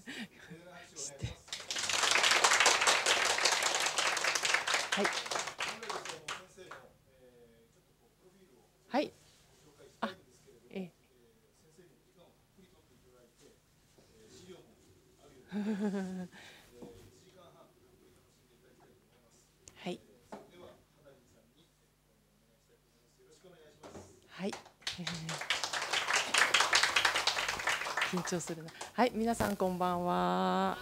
してはいはい。あ、えはい。はい。緊張するな。はい、皆さんこんばんは。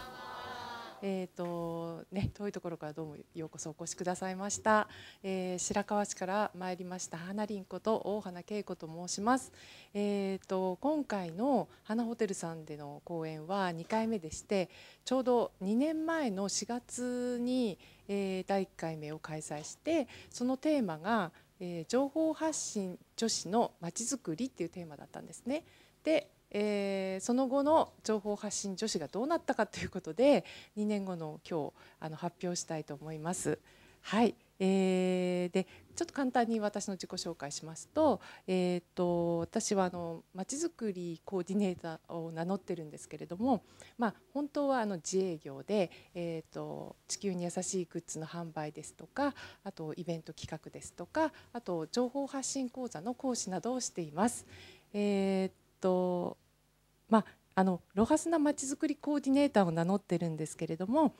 遠いところからどうもようこそお越しくださいました。白河市から参りました花凛子と大花恵子と申します。今回の花ホテルさんでの講演は2回目でして、ちょうど2年前の4月に、第1回目を開催して、そのテーマが、情報発信女子のまちづくりっていうテーマだったんですね。でその後の情報発信女子がどうなったかということで2年後の今日発表したいと思います。はい、でちょっと簡単に私の自己紹介しますと、私はまちづくりコーディネーターを名乗ってるんですけれども、本当は自営業で、地球に優しいグッズの販売ですとか、あとイベント企画ですとか、あと情報発信講座の講師などをしています。とまあ、ロハスなまちづくりコーディネーターを名乗ってるんですけれども、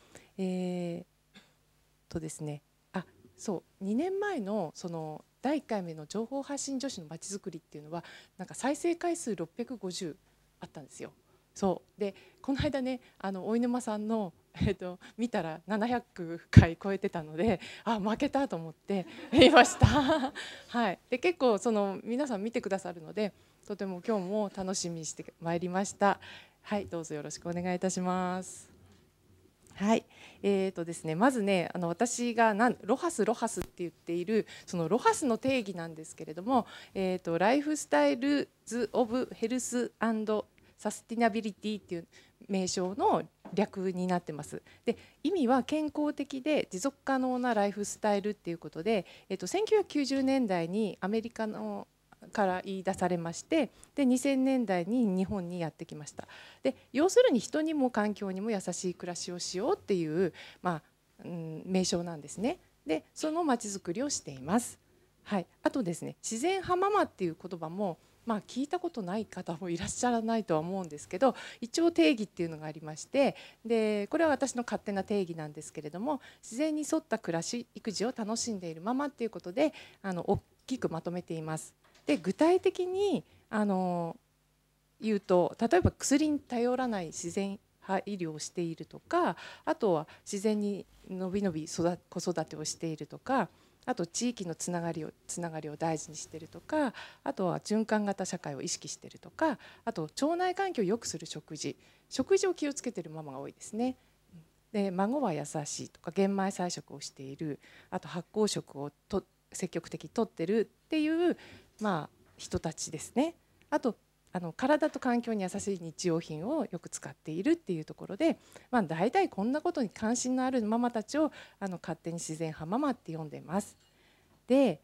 ですね、そう2年前のその第1回目の情報発信女子のまちづくりっていうのはなんか再生回数650あったんですよ。そうでこの間ね大沼さんの、見たら700回超えてたので負けたと思っていました。はい、で結構その皆さん見てくださるのでとても今日も楽しみにしてまいりました。はい、どうぞよろしくお願いいたします。はい、ですね、まずね私がロハスって言っているそのロハスの定義なんですけれども、ライフスタイルズ・オブ・ヘルス・アンド・サスティナビリティっていう名称の略になってます。で意味は健康的で持続可能なライフスタイルっていうことで、1990年代にアメリカのから言い出されまして、で2000年代に日本にやってきました。で要するに人にも環境にも優しい暮らしをしようっていう、名称なんですね。でそのまちづくりをしています。はい、あとですね、自然派ママっていう言葉も聞いたことない方もいらっしゃらないとは思うんですけど、一応定義っていうのがありまして、でこれは私の勝手な定義なんですけれども、自然に沿った暮らし育児を楽しんでいるママっていうことで大きくまとめています。で具体的に言うと、例えば薬に頼らない自然派医療をしているとか、あとは自然にのびのび子育てをしているとか、あと地域のつながりを大事にしているとか、あとは循環型社会を意識しているとか、あと腸内環境を良くする食事を気をつけているママが多いですね。で孫は優しいとか、玄米菜食をしている、あと発酵食を積極的にとってるっていう、人たちですね。あと体と環境に優しい日用品をよく使っているっていうところで、大体こんなことに関心のあるママたちを勝手に自然派ママって呼んでいます。で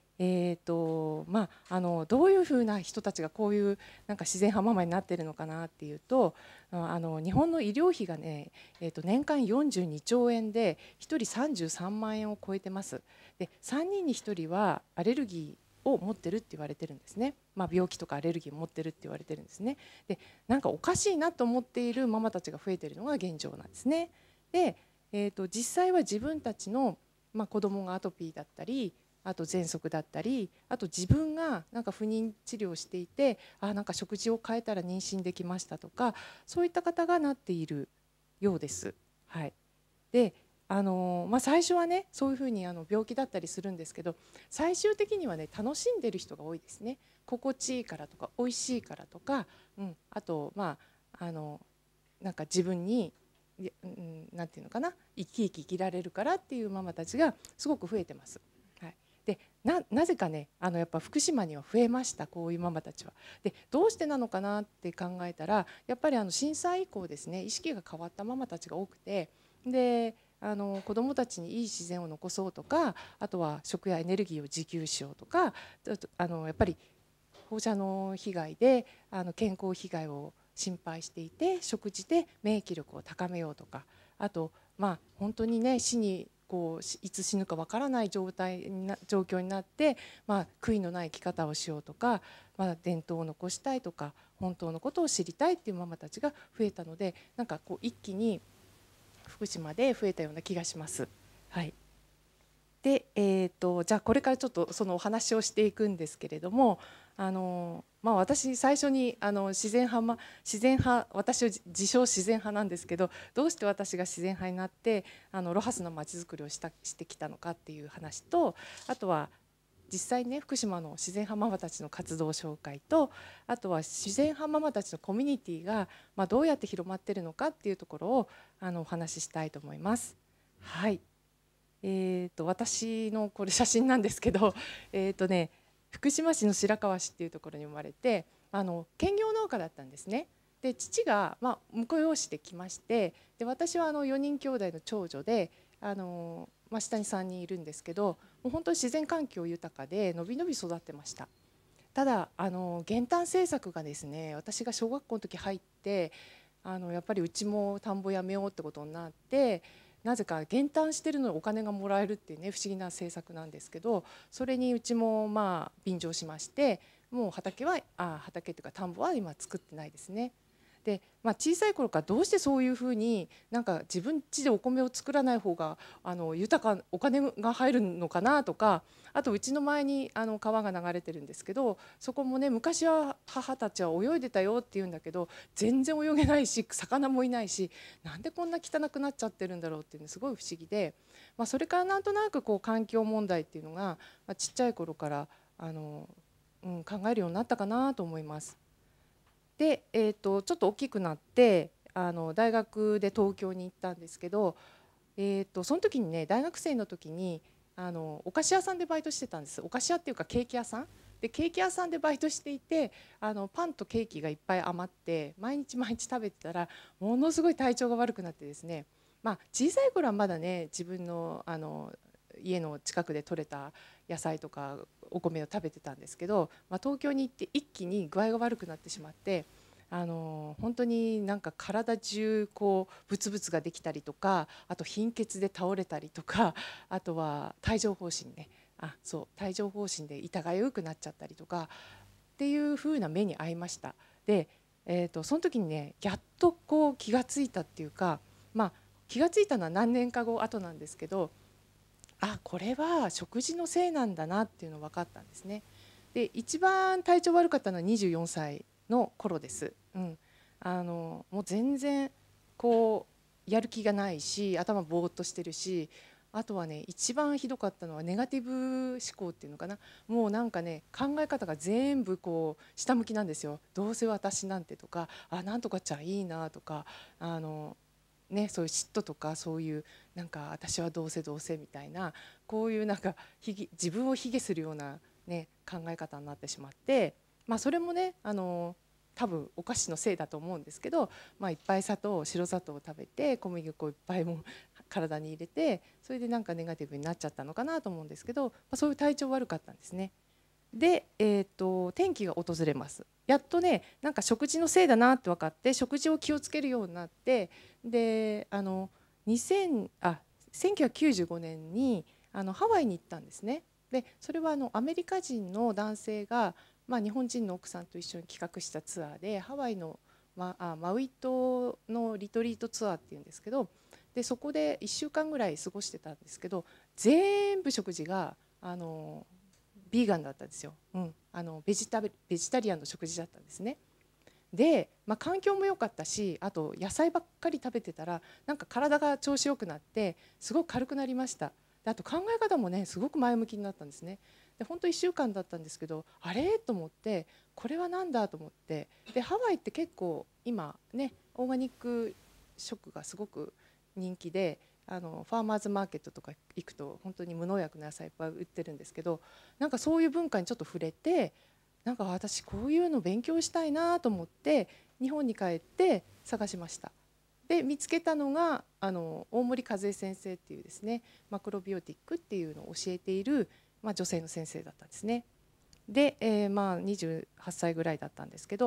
どういうふうな人たちがこういうなんか自然派ママになっているのかなっていうと、日本の医療費がね、年間42兆円で1人33万円を超えてます。で3人に1人はアレルギーを持ってるって言われてるんですね。病気とかアレルギーを持ってるって言われてるんですね。でなんかおかしいなと思っているママたちが増えているのが現状なんですね。で、実際は自分たちの、子供がアトピーだったり、あと喘息だったり、あと自分がなんか不妊治療をしていて、なんか食事を変えたら妊娠できましたとか、そういった方がなっているようです。はい、で最初はねそういうふうに病気だったりするんですけど、最終的にはね楽しんでる人が多いですね。心地いいからとか美味しいからとか、あとなんか自分になんていうのかな、生き生きられるからっていうママたちがすごく増えてます。はい、でなぜかねやっぱ福島には増えました、こういうママたちは。でどうしてなのかなって考えたら、やっぱり震災以降ですね、意識が変わったママたちが多くて、で子どもたちにいい自然を残そうとか、あとは食やエネルギーを自給しようとか、やっぱり放射能被害で健康被害を心配していて、食事で免疫力を高めようとか、あと本当にね死にいつ死ぬかわからない状況になって、悔いのない生き方をしようとか、伝統を残したいとか本当のことを知りたいっていうママたちが増えたので、なんか一気に福島で増えたような気がします。はい。で、じゃあこれからちょっとそのお話をしていくんですけれども、私最初に自然派、私を自称自然派なんですけど、どうして私が自然派になってロハスのまちづくりをしてきたのかっていう話と、あとは実際にね福島の自然派ママたちの活動紹介と、あとは自然派ママたちのコミュニティがどうやって広まっているのかっていうところをお話ししたいと思います。はい。私のこれ写真なんですけど、福島市の白河市っていうところに生まれて、兼業農家だったんですね。で父が婿養子で来まして、で私は4人兄弟の長女で、下に3人いるんですけど、もう本当に自然環境豊かでのびのび育ってました。ただ減反政策がですね、私が小学校の時入ってやっぱりうちも田んぼやめようってことになって、なぜか減反してるのにお金がもらえるっていうね不思議な政策なんですけど、それにうちも便乗しまして、もう畑っていうか田んぼは今作ってないですね。で、小さい頃からどうしてそういうふうになんか自分家でお米を作らない方がお金が入るのかなとか、あとうちの前に川が流れてるんですけど、そこもね昔は母たちは泳いでたよって言うんだけど、全然泳げないし魚もいないし、なんでこんな汚くなっちゃってるんだろうっていうのすごい不思議で、それからなんとなく環境問題っていうのが、ちっちゃい頃から考えるようになったかなと思います。で、ちょっと大きくなって大学で東京に行ったんですけど、その時にね大学生の時にお菓子屋さんでバイトしてたんです。お菓子屋っていうかケーキ屋さんで、ケーキ屋さんでバイトしていて、パンとケーキがいっぱい余って毎日毎日食べてたらものすごい体調が悪くなってですね、小さい頃はまだね自分の家の近くで採れた野菜とかお米を食べてたんですけど、東京に行って一気に具合が悪くなってしまって、本当になんか体中ブツブツができたりとか、あと貧血で倒れたりとか、あとは帯状疱疹ね、帯状疱疹で痛がゆくなっちゃったりとかっていう風な目に遭いました。で、その時にねやっと気がついたっていうか、気がついたのは何年か後なんですけど、これは食事のせいなんだなっていうのが分かったんですね。で一番体調悪かったのは24歳の頃です。もう全然やる気がないし頭ぼーっとしてるし、あとはね一番ひどかったのはネガティブ思考っていうのかな。もうなんかね考え方が全部下向きなんですよ。どうせ私なんてとか、なんとかちゃいいなとか、そういう嫉妬とか、そういうなんか私はどうせみたいな、こういうなんか自分を卑下するような、考え方になってしまって、それもね多分お菓子のせいだと思うんですけど、いっぱい白砂糖を食べて小麦粉をいっぱいも体に入れて、それでなんかネガティブになっちゃったのかなと思うんですけど、そういう体調悪かったんですね。で、転機が訪れます。やっとねなんか食事のせいだなって分かって食事を気をつけるようになって、で1995年にハワイに行ったんですね。でそれはアメリカ人の男性が、日本人の奥さんと一緒に企画したツアーで、ハワイの、マウイ島のリトリートツアーっていうんですけど、でそこで1週間ぐらい過ごしてたんですけど、全部食事がビーガンだったんですよ。ベジタリアンの食事だったんですね。で、環境も良かったし、あと野菜ばっかり食べてたらなんか体が調子よくなってすごく軽くなりました。であと考え方もねすごく前向きになったんですね。で本当1週間だったんですけど、あれと思って、これは何だと思って、でハワイって結構今ねオーガニック食がすごく人気で、ファーマーズマーケットとか行くと本当に無農薬の野菜いっぱい売ってるんですけど、なんかそういう文化にちょっと触れて、なんか私こういうの勉強したいなと思って日本に帰って探しました。で見つけたのが大森和恵先生っていうですね、マクロビオティックっていうのを教えている、女性の先生だったんですね。で、28歳ぐらいだったんですけど、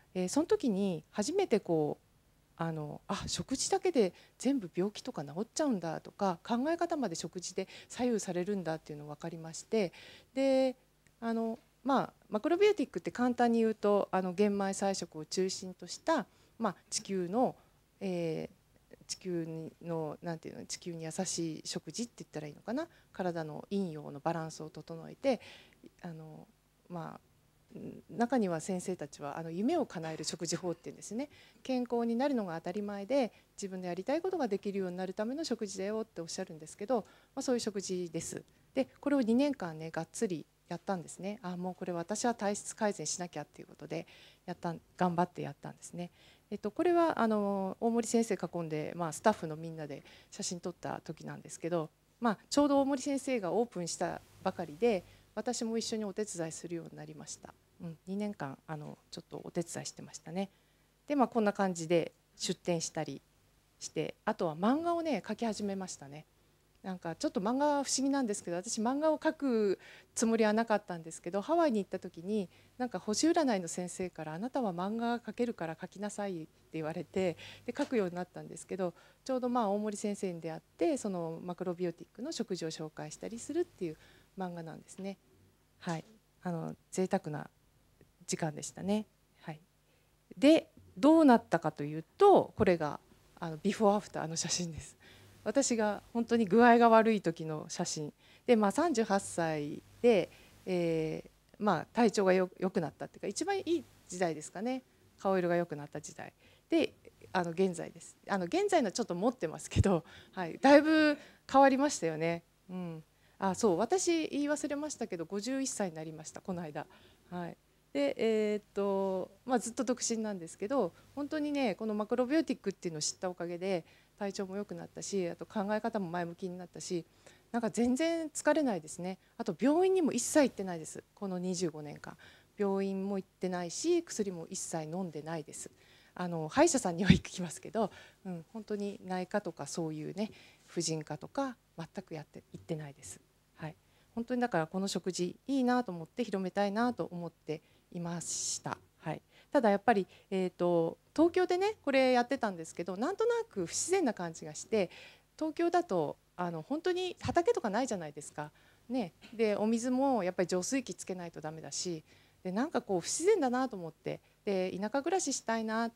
その時に初めて食事だけで全部病気とか治っちゃうんだとか、考え方まで食事で左右されるんだっていうのが分かりまして、でマクロビオティックって簡単に言うと玄米菜食を中心とした、地球の、地球のなんていうの、地球に優しい食事って言ったらいいのかな、体の陰陽のバランスを整えて、まあ中には先生たちは夢を叶える食事法っていうんですね。健康になるのが当たり前で自分のやりたいことができるようになるための食事だよっておっしゃるんですけど、そういう食事です。でこれを2年間ねがっつりやったんですね。もうこれ私は体質改善しなきゃっていうことで頑張ってやったんですね。これは大森先生囲んで、スタッフのみんなで写真撮った時なんですけど、ちょうど大森先生がオープンしたばかりで私も一緒にお手伝いするようになりました。2年間ちょっとお手伝いしてましたね。でこんな感じで出展したりして、あとは漫画をね描き始めましたね。なんかちょっと漫画は不思議なんですけど、私漫画を描くつもりはなかったんですけど、ハワイに行った時になんか星占いの先生から「あなたは漫画が描けるから描きなさい」って言われて、で描くようになったんですけど、ちょうど大森先生に出会ってそのマクロビオティックの食事を紹介したりするっていう漫画なんですね。はい、贅沢な時間でしたね。はい、でどうなったかというと、これがビフォーアフターの写真です。私が本当に具合が悪い時の写真で、38歳で、体調が良くなったっていうか、一番いい時代ですかね。顔色が良くなった時代で現在です。現在のちょっと持ってますけど、はい、だいぶ変わりましたよね。そう、私言い忘れましたけど51歳になりました、この間。はい、でずっと独身なんですけど、本当にねこのマクロビオティックっていうのを知ったおかげで体調も良くなったし、あと考え方も前向きになったし、なんか全然疲れないですね。あと病院にも一切行ってないです。この25年間病院も行ってないし、薬も一切飲んでないです。歯医者さんには行きますけど、本当に内科とかそういうね婦人科とか全く行ってないです。はい、本当にだからこの食事いいなと思って広めたいなと思っていました。はい、ただやっぱり、東京でねこれやってたんですけど、なんとなく不自然な感じがして、東京だと本当に畑とかないじゃないですか。ね、でお水もやっぱり浄水器つけないとダメだし、でなんかこう不自然だなと思って、で田舎暮らししたいなって、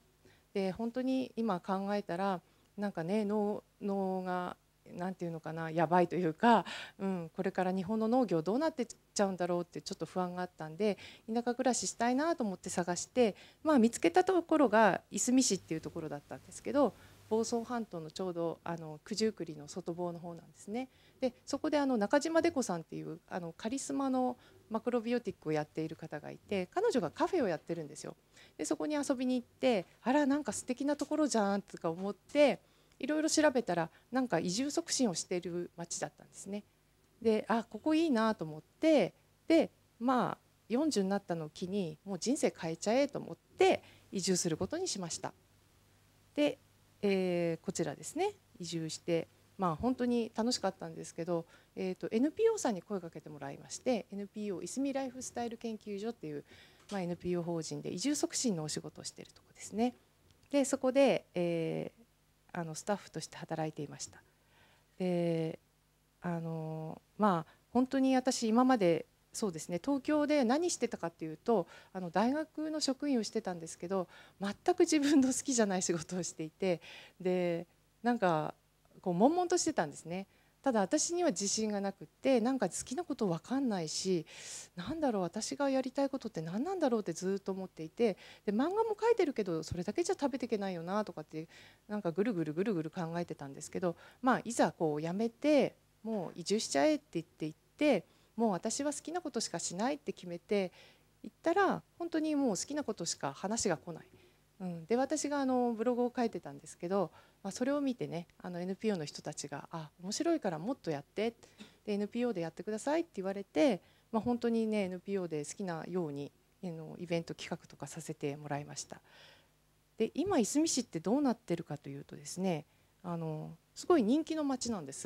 本当に今考えたらなんかね脳がなんていうのかな、やばいというか、これから日本の農業どうなってっちゃうんだろうってちょっと不安があったんで、田舎暮らししたいなと思って探して、見つけたところがいすみ市っていうところだったんですけど、房総半島のちょうど九十九里の外房の方なんですね。でそこで中島デコさんっていうカリスマのマクロビオティックをやっている方がいて、彼女がカフェをやってるんですよ。でそこに遊びに行って、あらなんか素敵なところじゃんとか思って、いろいろ調べたらなんか移住促進をしている町だったんですね。でここいいなと思って、で40になったのを機にもう人生変えちゃえと思って移住することにしました。で、こちらですね、移住して、本当に楽しかったんですけど、NPO さんに声をかけてもらいまして、 NPO いすみライフスタイル研究所っていう、NPO 法人で移住促進のお仕事をしているところですね。でそこで、スタッフとして働いていました。で本当に私今までそうですね、東京で何してたかっていうと大学の職員をしてたんですけど、全く自分の好きじゃない仕事をしていて、でなんかこう悶々としてたんですね。ただ私には自信がなくって、なんか好きなこと分かんないし、なんだろう私がやりたいことって何なんだろうってずっと思っていて、で漫画も描いてるけどそれだけじゃ食べていけないよなとかってなんかぐるぐるぐるぐる考えてたんですけど、いざこう辞めてもう移住しちゃえって言ってもう私は好きなことしかしないって決めて行ったら、本当にもう好きなことしか話が来ない。で私がブログを書いてたんですけど、それを見てねNPO の人たちが面白いからもっとやってで NPO でやってくださいって言われて、本当にね NPO で好きなようにイベント企画とかさせてもらいました。で今いすみ市ってどうなってるかというとですね、すごい人気の町なんです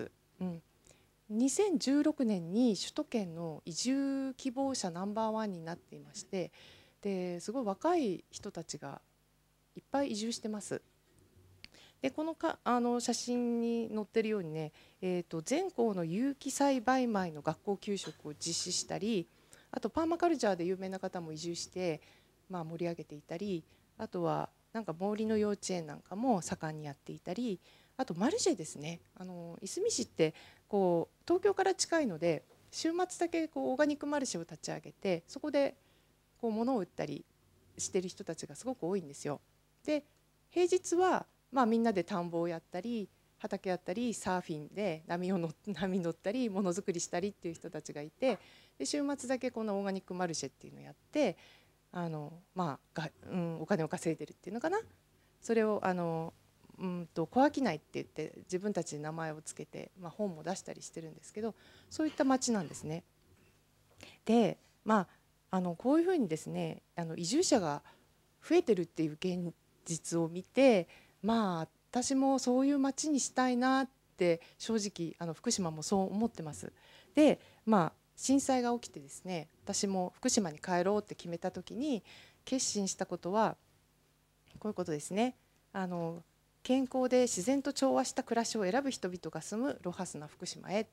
。2016年に首都圏の移住希望者ナンバーワンになっていまして、 ですごい若い人たちがいっぱい移住してます。でこの写真に載ってるようにね、全校の有機栽培米の学校給食を実施したり、あとパーマカルチャーで有名な方も移住して、盛り上げていたり、あとはなんか森の幼稚園なんかも盛んにやっていたり、あとマルシェですね。いすみ市ってこう東京から近いので、週末だけこうオーガニックマルシェを立ち上げて、そこでこう物を売ったりしてる人たちがすごく多いんですよ。で平日はみんなで田んぼをやったり畑やったりサーフィンで波乗ったりものづくりしたりっていう人たちがいて、で週末だけこのオーガニックマルシェっていうのをやって、お金を稼いでるっていうのかな。それを小商いって言って自分たちで名前をつけて、本も出したりしてるんですけど、そういった町なんですね。でこういうふうにですね、移住者が増えてるっていう現実を見て、私もそういう町にしたいなって正直福島もそう思ってます。で震災が起きてですね、私も福島に帰ろうって決めた時に決心したことはこういうことですね。健康で自然と調和した暮らしを選ぶ人々が住むロハスな福島へ。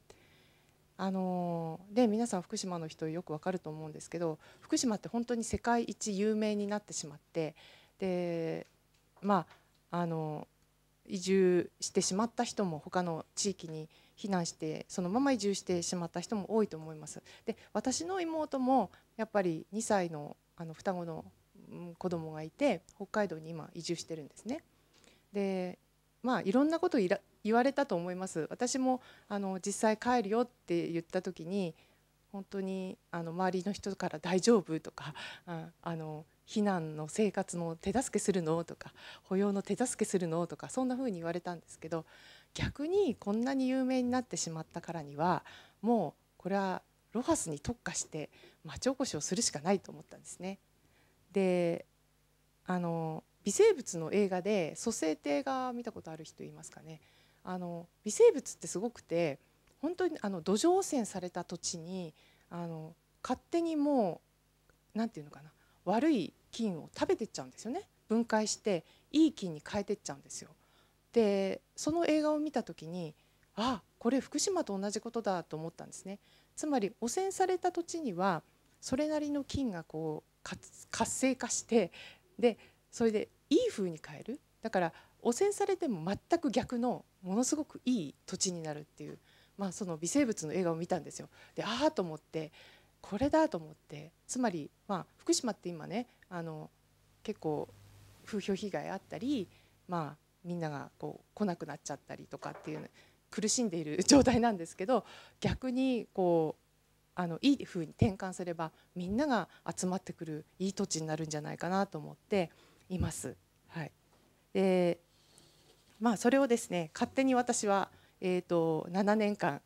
で皆さん福島の人よくわかると思うんですけど、福島って本当に世界一有名になってしまって、で移住してしまった人も他の地域に避難してそのまま移住してしまった人も多いと思います。で私の妹もやっぱり2歳の双子の子供がいて北海道に今移住してるんですね。でいろんなこと言われたと思います。私も実際帰るよって言った時に本当に周りの人から「大丈夫?」とか避難の生活の手助けするのとか保養の手助けするのとかそんな風に言われたんですけど、逆にこんなに有名になってしまったからにはもうこれはロハスに特化して町おこしをするしかないと思ったんですね。で微生物の映画で蘇生って映画見たことある人いますかね。微生物ってすごくて本当に土壌汚染された土地に勝手にもうなんていうのかな、悪い菌を食べてっちゃうんですよね。分解していい菌に変えてっちゃうんですよ。でその映画を見た時にこれ福島と同じことだと思ったんですね。つまり汚染された土地にはそれなりの菌がこう活性化してでそれでいい風に変える。だから汚染されても全く逆のものすごくいい土地になるっていう、その微生物の映画を見たんですよ。でと思ってこれだと思って、つまり福島って今ね結構風評被害あったり、みんながこう来なくなっちゃったりとかっていう苦しんでいる状態なんですけど、逆にこういい風に転換すればみんなが集まってくるいい土地になるんじゃないかなと思っています。はい、でそれをですね勝手に私は、7年間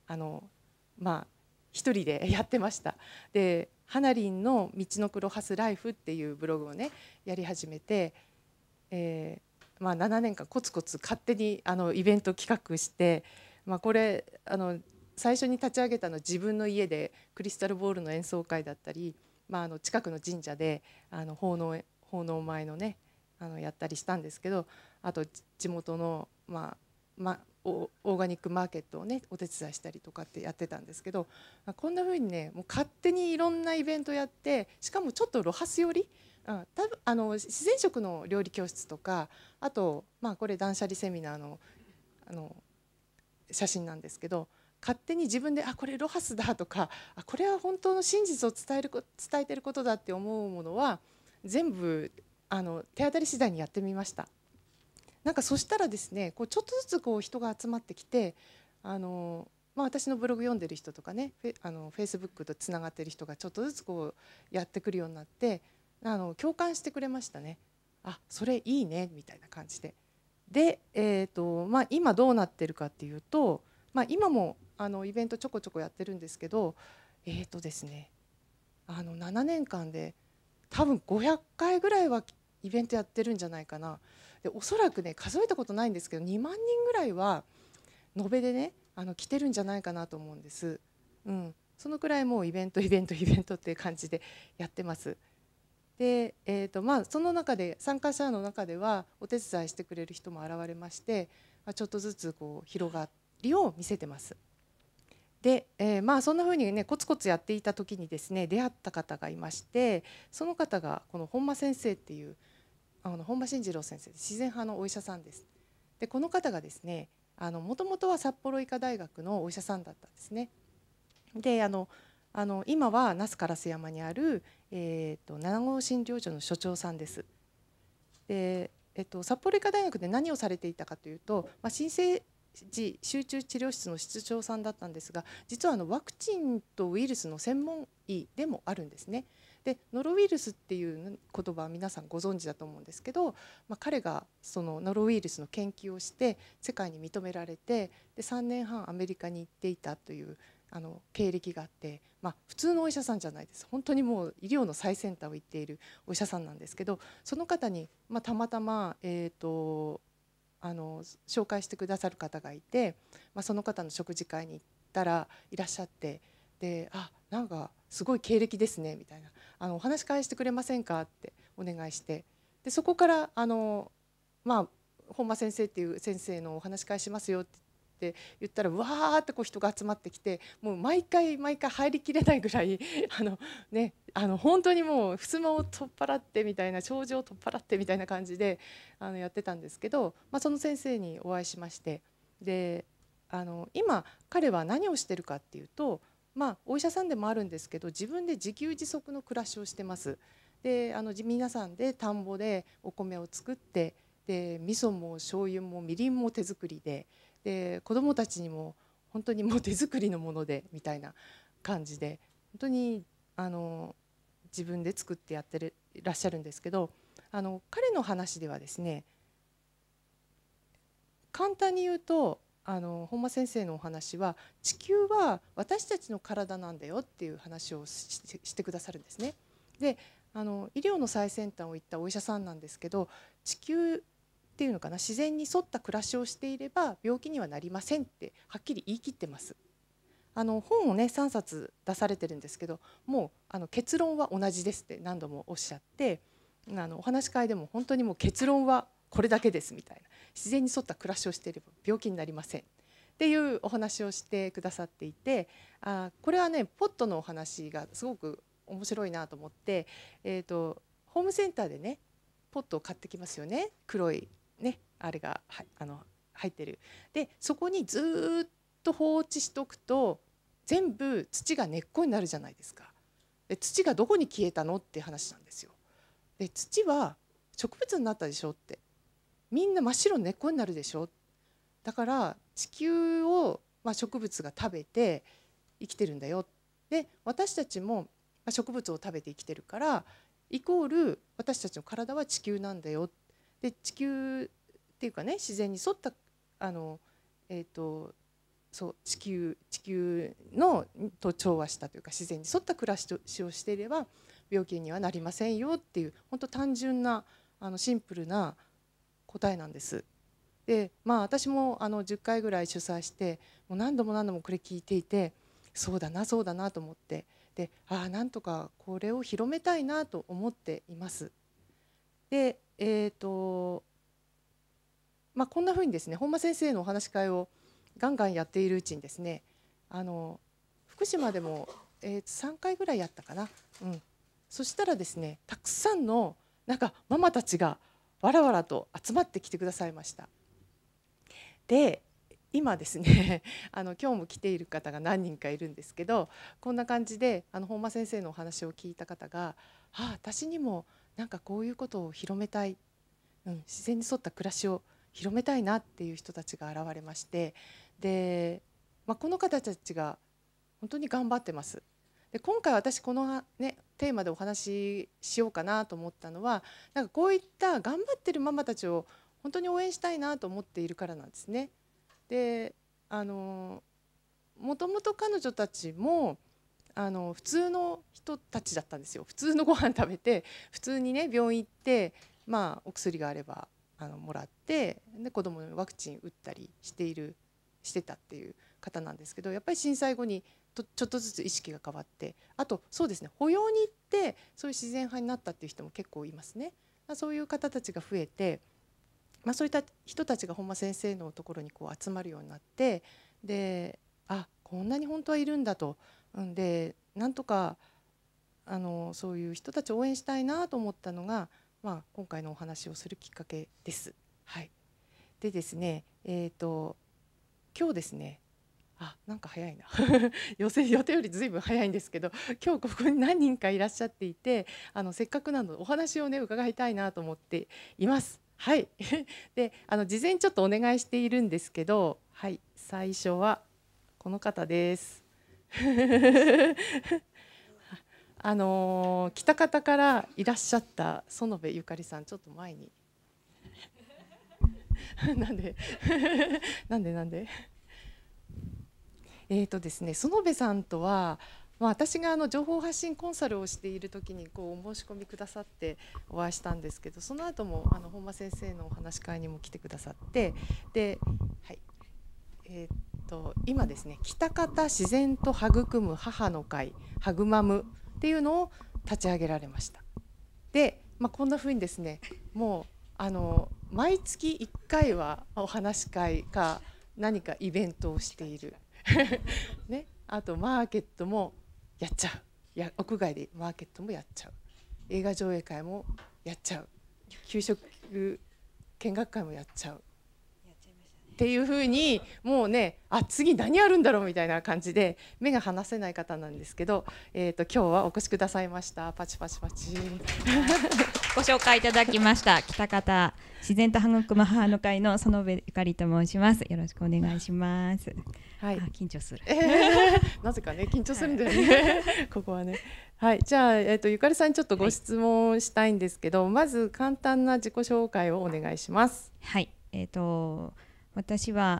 一人でやってました。でハナリンの道のくロハスライフっていうブログをねやり始めて、7年間コツコツ勝手にイベント企画して、これ最初に立ち上げたのは自分の家でクリスタルボールの演奏会だったり、近くの神社で奉納前のねやったりしたんですけど、あと地元の、オーガニックマーケットをねお手伝いしたりとかってやってたんですけど、こんな風にねもう勝手にいろんなイベントやって、しかもちょっとロハス寄り、多分自然食の料理教室とか、あと、これ断捨離セミナーの写真なんですけど、勝手に自分でこれロハスだとかこれは本当の真実を伝えてることだって思うものは全部手当たり次第にやってみました。なんかそしたらですねちょっとずつ人が集まってきて私のブログ読んでる人とかねフェイスブックとつながってる人がちょっとずつやってくるようになって共感してくれましたね。それいいねみたいな感じで。で、今どうなってるかっていうと、今もイベントちょこちょこやってるんですけどですね7年間で多分500回ぐらいはイベントやってるんじゃないかな。でおそらくね数えたことないんですけど2万人ぐらいは延べでね来てるんじゃないかなと思うんです。そのくらいもうイベントっていう感じでやってます。 で、その中で参加者の中ではお手伝いしてくれる人も現れまして、ちょっとずつこう広がりを見せてます。で、そんな風にねコツコツやっていた時にですね出会った方がいまして、その方がこの本間先生っていう本間慎次郎先生、自然派のお医者さんです。でこの方がですねもともとは札幌医科大学のお医者さんだったんですね。で今は那須烏山にある、7号診療所の所長さんです。で、札幌医科大学で何をされていたかというと、新生児集中治療室の室長さんだったんですが、実はワクチンとウイルスの専門医でもあるんですね。でノロウイルスっていう言葉は皆さんご存知だと思うんですけど、彼がそのノロウイルスの研究をして世界に認められて、で3年半アメリカに行っていたという経歴があって、普通のお医者さんじゃないです。本当にもう医療の最先端を行っているお医者さんなんですけど、その方に、たまたま、紹介してくださる方がいて、その方の食事会に行ったらいらっしゃって、でなんかすごい経歴ですねみたいな、お話し返してくれませんかってお願いして、でそこから本間先生っていう先生のお話し会しますよって言ったらわーってこう人が集まってきて、もう毎回毎回入りきれないぐらい本当にもう襖を取っ払ってみたいな、障子を取っ払ってみたいな感じでやってたんですけど、その先生にお会いしまして、で今彼は何をしてるかっていうと、お医者さんでもあるんですけど自分で自給自足の暮らしをしてます。で皆さんで田んぼでお米を作って、で味噌も醤油もみりんも手作りで子どもたちにも本当にもう手作りのものでみたいな感じで、本当に自分で作ってやってらっしゃるんですけど、彼の話ではですね、簡単に言うと本間先生のお話は地球は私たちの体なんだよっていう話をしてくださるんですね。で医療の最先端を言ったお医者さんなんですけど、地球っていうのかな、自然に沿った暮らしをしていれば病気にはなりませんってはっきり言い切ってます。本をね3冊出されてるんですけど、もう結論は同じですって何度もおっしゃって、お話し会でも本当にもう結論はこれだけですみたいな、自然に沿った暮らしをしていれば病気になりませんっていうお話をしてくださっていて、これはねポットのお話がすごく面白いなと思って、ホームセンターでねポットを買ってきますよね、黒いねあれが入ってる。でそこにずっと放置しとくと全部土が根っこになるじゃないですか。で土がどこに消えたのって話なんですよ。で土は植物になったでしょって、みんな真っ白の根っこになるでしょ、だから地球を、植物が食べて生きてるんだよ。で私たちも植物を食べて生きてるからイコール私たちの体は地球なんだよ。で地球っていうかね、自然に沿ったそう地球のと調和したというか自然に沿った暮らしをしていれば病気にはなりませんよっていう、本当単純なシンプルな答えなんです。で私も10回ぐらい主催してもう何度も何度もこれ聞いていて、そうだなそうだなと思って、でなんとかこれを広めたいなと思っています。でこんなふうにですね本間先生のお話し会をガンガンやっているうちにですね、福島でも、3回ぐらいやったかな、そしたらですねたくさんのママたちがわらわらと集まってきてくださいました。で今ですね今日も来ている方が何人かいるんですけど、こんな感じで本間先生のお話を聞いた方が私にもこういうことを広めたい、自然に沿った暮らしを広めたいなっていう人たちが現れまして、で、この方たちが本当に頑張ってます。で今回私この、テーマでお話ししようかなと思ったのは、こういった頑張ってるママたちを本当に応援したいなと思っているからなんですね。でもともと彼女たちも普通の人たちだったんですよ。普通のご飯食べて普通にね病院行って、お薬があればもらって、で子供にワクチン打ったりしてたっていう方なんですけど、やっぱり震災後にちょっとずつ意識が変わって、あとそうですね、保養に行ってそういう自然派になったっていう人も結構いますね。そういう方たちが増えて、そういった人たちが本間先生のところにこう集まるようになって、で、こんなに本当はいるんだと、でなんとかそういう人たちを応援したいなと思ったのが、今回のお話をするきっかけです。はい、でですね、今日ですね、なんか早いな予定よりずいぶん早いんですけど、今日ここに何人かいらっしゃっていて、せっかくなのでお話をね伺いたいなと思っています。はいで事前にちょっとお願いしているんですけど、はい、最初はこの方です北方からいらっしゃった園部ゆかりさん、ちょっと前になんでですね、園部さんとは、私が情報発信コンサルをしている時にこうお申し込みくださってお会いしたんですけど、その後も本間先生のお話し会にも来てくださって、で、はい、今ですね、北方自然と育む母の会ハグマムっていうのを立ち上げられました。で、こんな風にですね、もう毎月1回はお話し会か何かイベントをしているね、あとマーケットもやっちゃう、屋外でマーケットもやっちゃう、映画上映会もやっちゃう、給食見学会もやっちゃうっていう風に、もうね、次何やるんだろうみたいな感じで目が離せない方なんですけど、今日はお越しくださいました。パチパチパチご紹介いただきました北方自然と育む母の会の園部ゆかりと申します。よろしくお願いします。はい、緊張するなぜかね緊張するんだよねここはね。はい、じゃあ、ゆかりさんにちょっとご質問したいんですけど、まず簡単な自己紹介をお願いします。 はい、私は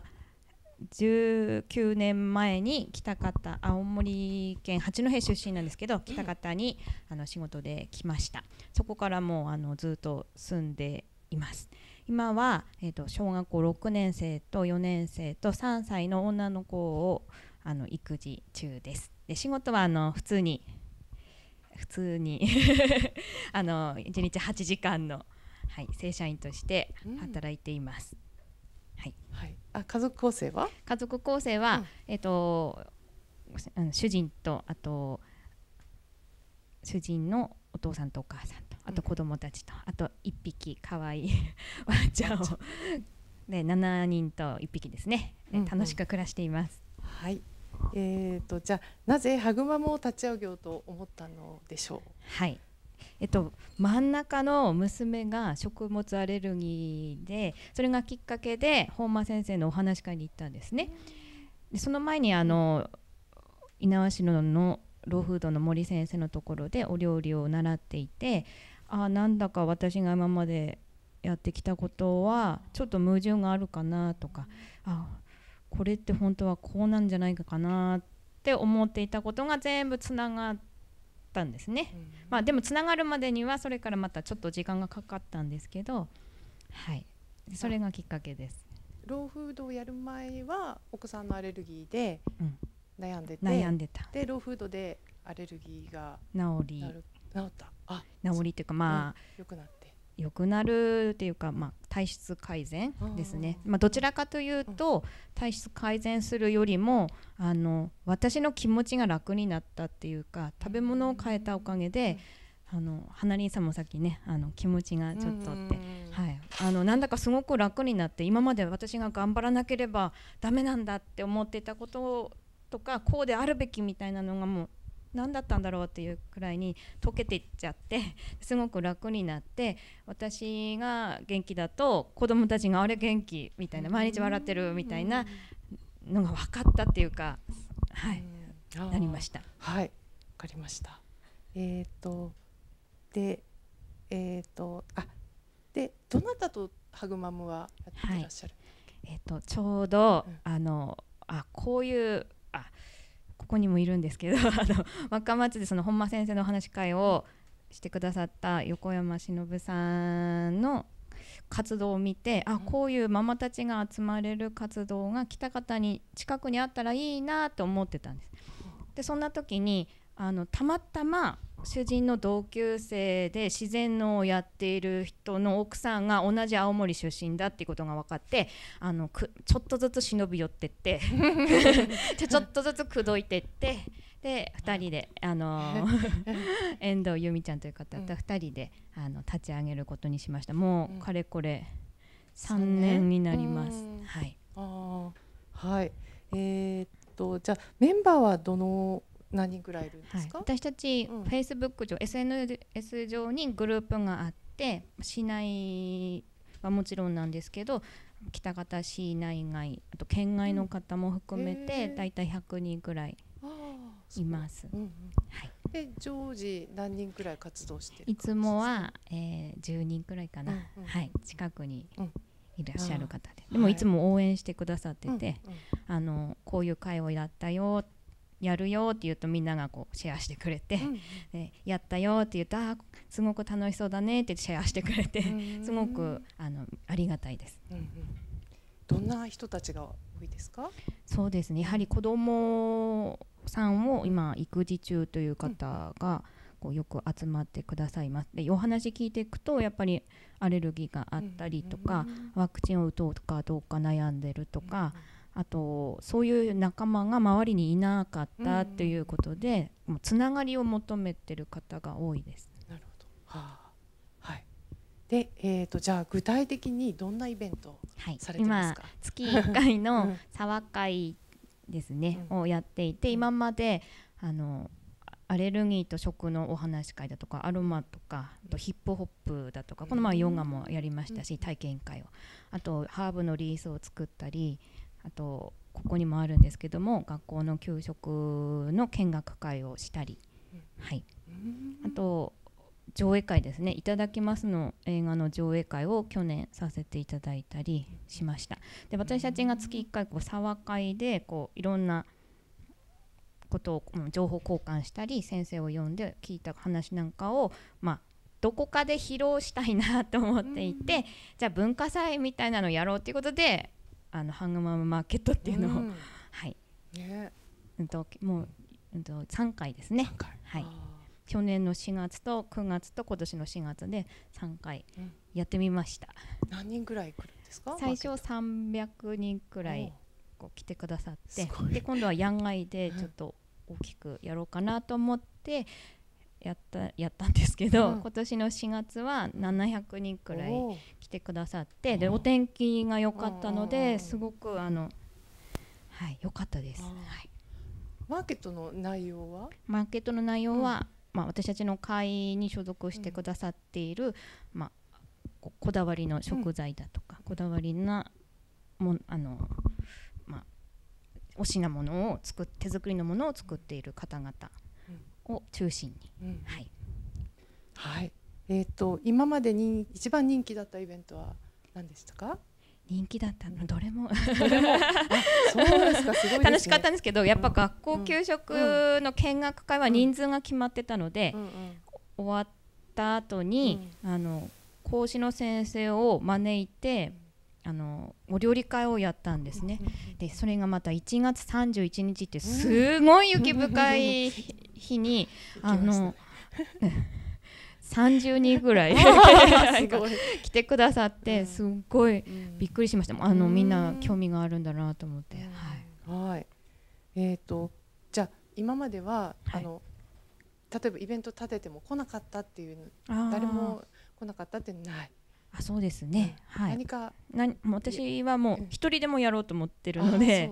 19年前に北方、青森県八戸出身なんですけど、北方に仕事で来ました。そこからもうずっと住んでいます。今は、小学校6年生と4年生と3歳の女の子を育児中です。で、仕事は普通に1日8時間の、はい、正社員として働いています。はいはい、家族構成は主人と、あと主人のお父さんとお母さんと、あと子供たちと、あと1匹かわいいワンちゃんをで7人と1匹ですね、楽しく暮らしています。 はい、じゃあなぜハグマムを立ち上げようと思ったのでしょう。 はい、真ん中の娘が食物アレルギーで、それがきっかけで本間先生のお話し会に行ったんですね。でその前に猪苗代のローフードの森先生のところでお料理を習っていて、なんだか私が今までやってきたことはちょっと矛盾があるかなとか、これって本当はこうなんじゃないかなって思っていたことが全部つながったんですね。でもつながるまでにはそれからまたちょっと時間がかかったんですけど、はい、それがきっかけです。 ローフードをやる前はお子さんのアレルギーで悩んでた。でローフードでアレルギーが治った。 治りっていうか、良くなるっていうか、体質改善ですね。どちらかというと、体質改善するよりも私の気持ちが楽になったっていうか、食べ物を変えたおかげで、花梨さんもさっきね気持ちがちょっとって、はい、なんだかすごく楽になって、今まで私が頑張らなければダメなんだって思っていたこととか、こうであるべきみたいなのがもう何だったんだろうっていうくらいに溶けていっちゃって、すごく楽になって、私が元気だと子供たちがあれ元気みたいな、毎日笑ってるみたいなのが分かったっていうか、はい、なりました。 はい、分かりました。でどなたとハグマムはやってらっしゃる？ ちょうど、こういうここにもいるんですけど若松でその本間先生のお話し会をしてくださった横山忍さんの活動を見て、こういうママたちが集まれる活動が北方に近くにあったらいいなと思ってたんです。 でそんな時にたまたま主人の同級生で自然農をやっている人の奥さんが同じ青森出身だっていうことが分かって、ちょっとずつ忍び寄ってってでちょっとずつ口説いてってで2人で遠藤由美ちゃんという方と2人で立ち上げることにしました。もうかれこれ3年になります。はい。 はい。じゃあメンバーは何人ぐらいいるんですか？ 私たち、Facebook 上 SNS 上にグループがあって、市内はもちろんなんですけど北方市内外あと県外の方も含めてだいたい100人くらいいます。 で常時何人くらい活動してる？ いつもは、10人くらいかな、近くにいらっしゃる方で、でもいつも応援してくださってて、こういう会をやったよやるよって言うとみんながこうシェアしてくれて、でやったよって言うとすごく楽しそうだねってシェアしてくれて、すごくありがたいです。 どんな人たちが多いですか？ そうですね、やはり子どもさんを今育児中という方がこうよく集まってくださいます。でお話聞いていくとやっぱりアレルギーがあったりとか、ワクチンを打とうかどうか悩んでるとか、あとそういう仲間が周りにいなかったということで、もうつながりを求めてる方が多いです。 なるほど。はい。で、じゃあ具体的にどんなイベントをされてますか？ 今月1回の沢会ですね、をやっていて、今までアレルギーと食のお話し会だとかアロマとかあとヒップホップだとか、この前ヨガもやりましたし、体験会を、あとハーブのリースを作ったり、あとここにもあるんですけども学校の給食の見学会をしたり、あと上映会ですね、いただきますの映画の上映会を去年させていただいたりしました。で私たちが月1回沢会でいろんなことを情報交換したり、先生を呼んで聞いた話なんかをどこかで披露したいなと思っていて、じゃあ文化祭みたいなのをやろうということでハングマムマーケットっていうのを、もう3回ですね。去年の4月と9月と今年の4月で3回やってみました。 何人くらい来るんですか？ 最初300人くらい来てくださって、で今度は野外でちょっと大きくやろうかなと思ってやったんですけど、今年の4月は700人くらい来てくださって、でお天気が良かったのですごく良かったです。 マーケットの内容は？ マーケットの内容は、私たちの会に所属してくださっている、こだわりの食材だとか、こだわりなお品物を手作りのものを作っている方々を中心に、 今までに一番人気だったイベントは何でしたか？ 人気だったのどれもそうですか、すごいですね。 楽しかったんですけど、やっぱ学校給食の見学会は人数が決まってたので、終わった後に講師の先生を招いてお料理会をやったんですね。でそれがまた1月31日ってすごい雪深い日に30人ぐらい来てくださって、すっごいびっくりしました。みんな興味があるんだなと思って。 じゃあ今までは例えばイベント立てても来なかったっていう誰も来なかったってない？ そうですね。 何か私はもう一人でもやろうと思ってるので、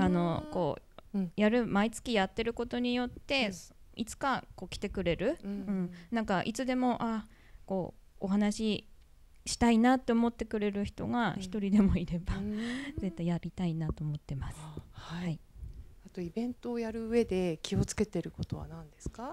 毎月やってることによっていつか来てくれる、なんかいつでもお話したいなって思ってくれる人が一人でもいれば絶対やりたいなと思ってます。 あとイベントをやる上で気をつけてることは何ですか？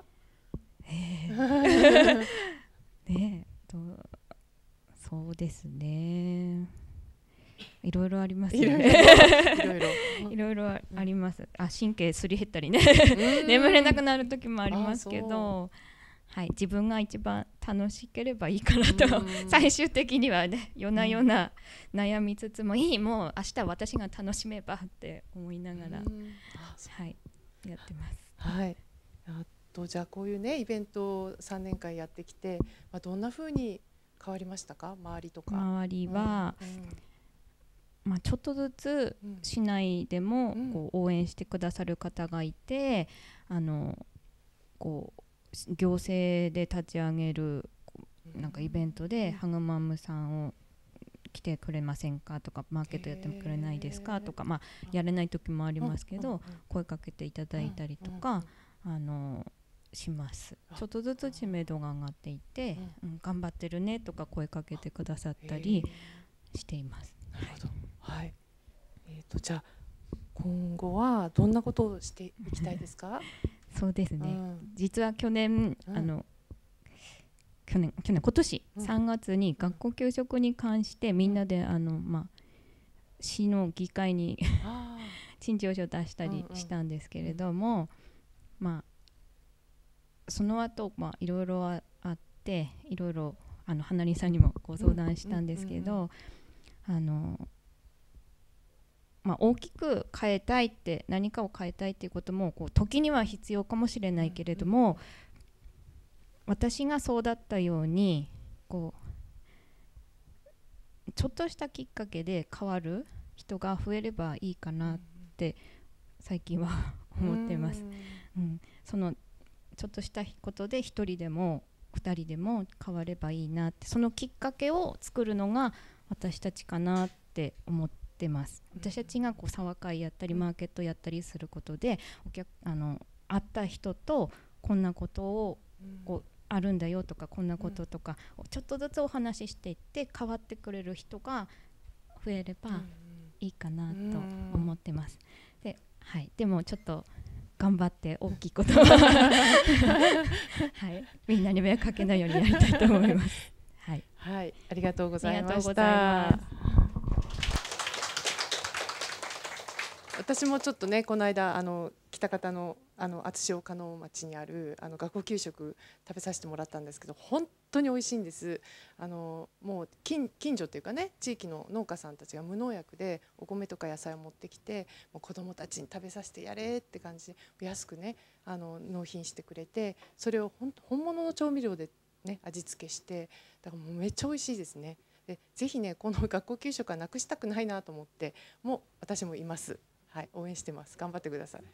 そうですね、いろいろありますよね。いろいろあります。神経すり減ったりね眠れなくなる時もありますけど、自分が一番楽しければいいかなと最終的にはね、夜な夜な悩みつつももう明日私が楽しめばって思いながらやってます。 はい。じゃあこういうねイベントを3年間やってきて、どんな風に変わりましたか、周りとか。 周りは、ちょっとずつ市内でもこう応援してくださる方がいて、こう行政で立ち上げるなんかイベントでハグマムさんを来てくれませんかとか、マーケットやってくれないですかとか、やれない時もありますけど、声かけていただいたりとかします。ちょっとずつ知名度が上がっていて、頑張ってるねとか声かけてくださったりしています。 なるほど。はい。じゃあ今後はどんなことをしていきたいですか？ そうですね。実は去年今年3月に学校給食に関してみんなで市の議会に陳情書を出したりしたんですけれども、その後いろいろあっていろいろ花里さんにもご相談したんですけど、大きく変えたいって何かを変えたいっていうことも時には必要かもしれないけれども、私がそうだったようにちょっとしたきっかけで変わる人が増えればいいかなって最近は思ってます。そのちょっとしたことで1人でも2人でも変わればいいなって、そのきっかけを作るのが私たちかなって思ってます。私たちがサワ会やったりマーケットやったりすることで会った人とこんなことをあるんだよとか、こんなこととかちょっとずつお話ししていって変わってくれる人が増えればいいかなと思ってます。でもちょっと頑張って大きいことみんなに迷惑かけないようにやりたいと思います。 ありがとうございました。私もちょっとねこの間喜多方の厚塩加納町にある学校給食食べさせてもらったんですけど、本当に美味しいんです。もう近所っていうかね、地域の農家さんたちが無農薬でお米とか野菜を持ってきて、もう子どもたちに食べさせてやれって感じで安くね納品してくれて、それを本物の調味料でね味付けして、だからもうめっちゃ美味しいですね。でぜひねこの学校給食はなくしたくないなと思って、もう私もいます。応援してます。頑張ってください。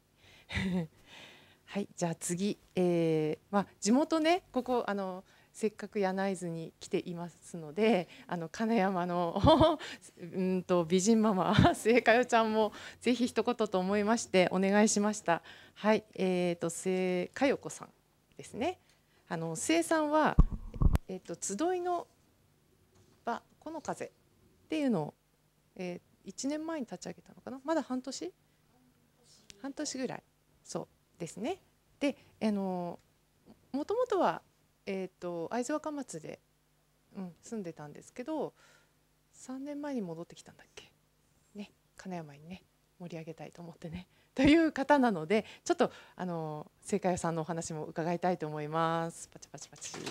じゃあ次、地元ねここせっかく柳津に来ていますので、金山の美人ママ末佳代ちゃんもぜひ一言と思いましてお願いしました。末佳代子さんですね。末さんは集いの場この風っていうのを、1年前に立ち上げたのかな、まだ半年ぐらいそうですね。でもともとは、会津若松で、住んでたんですけど、3年前に戻ってきたんだっけね、金山にね盛り上げたいと思ってねという方なので、ちょっと末佳代さんのお話も伺いたいと思います。パチパチパチ。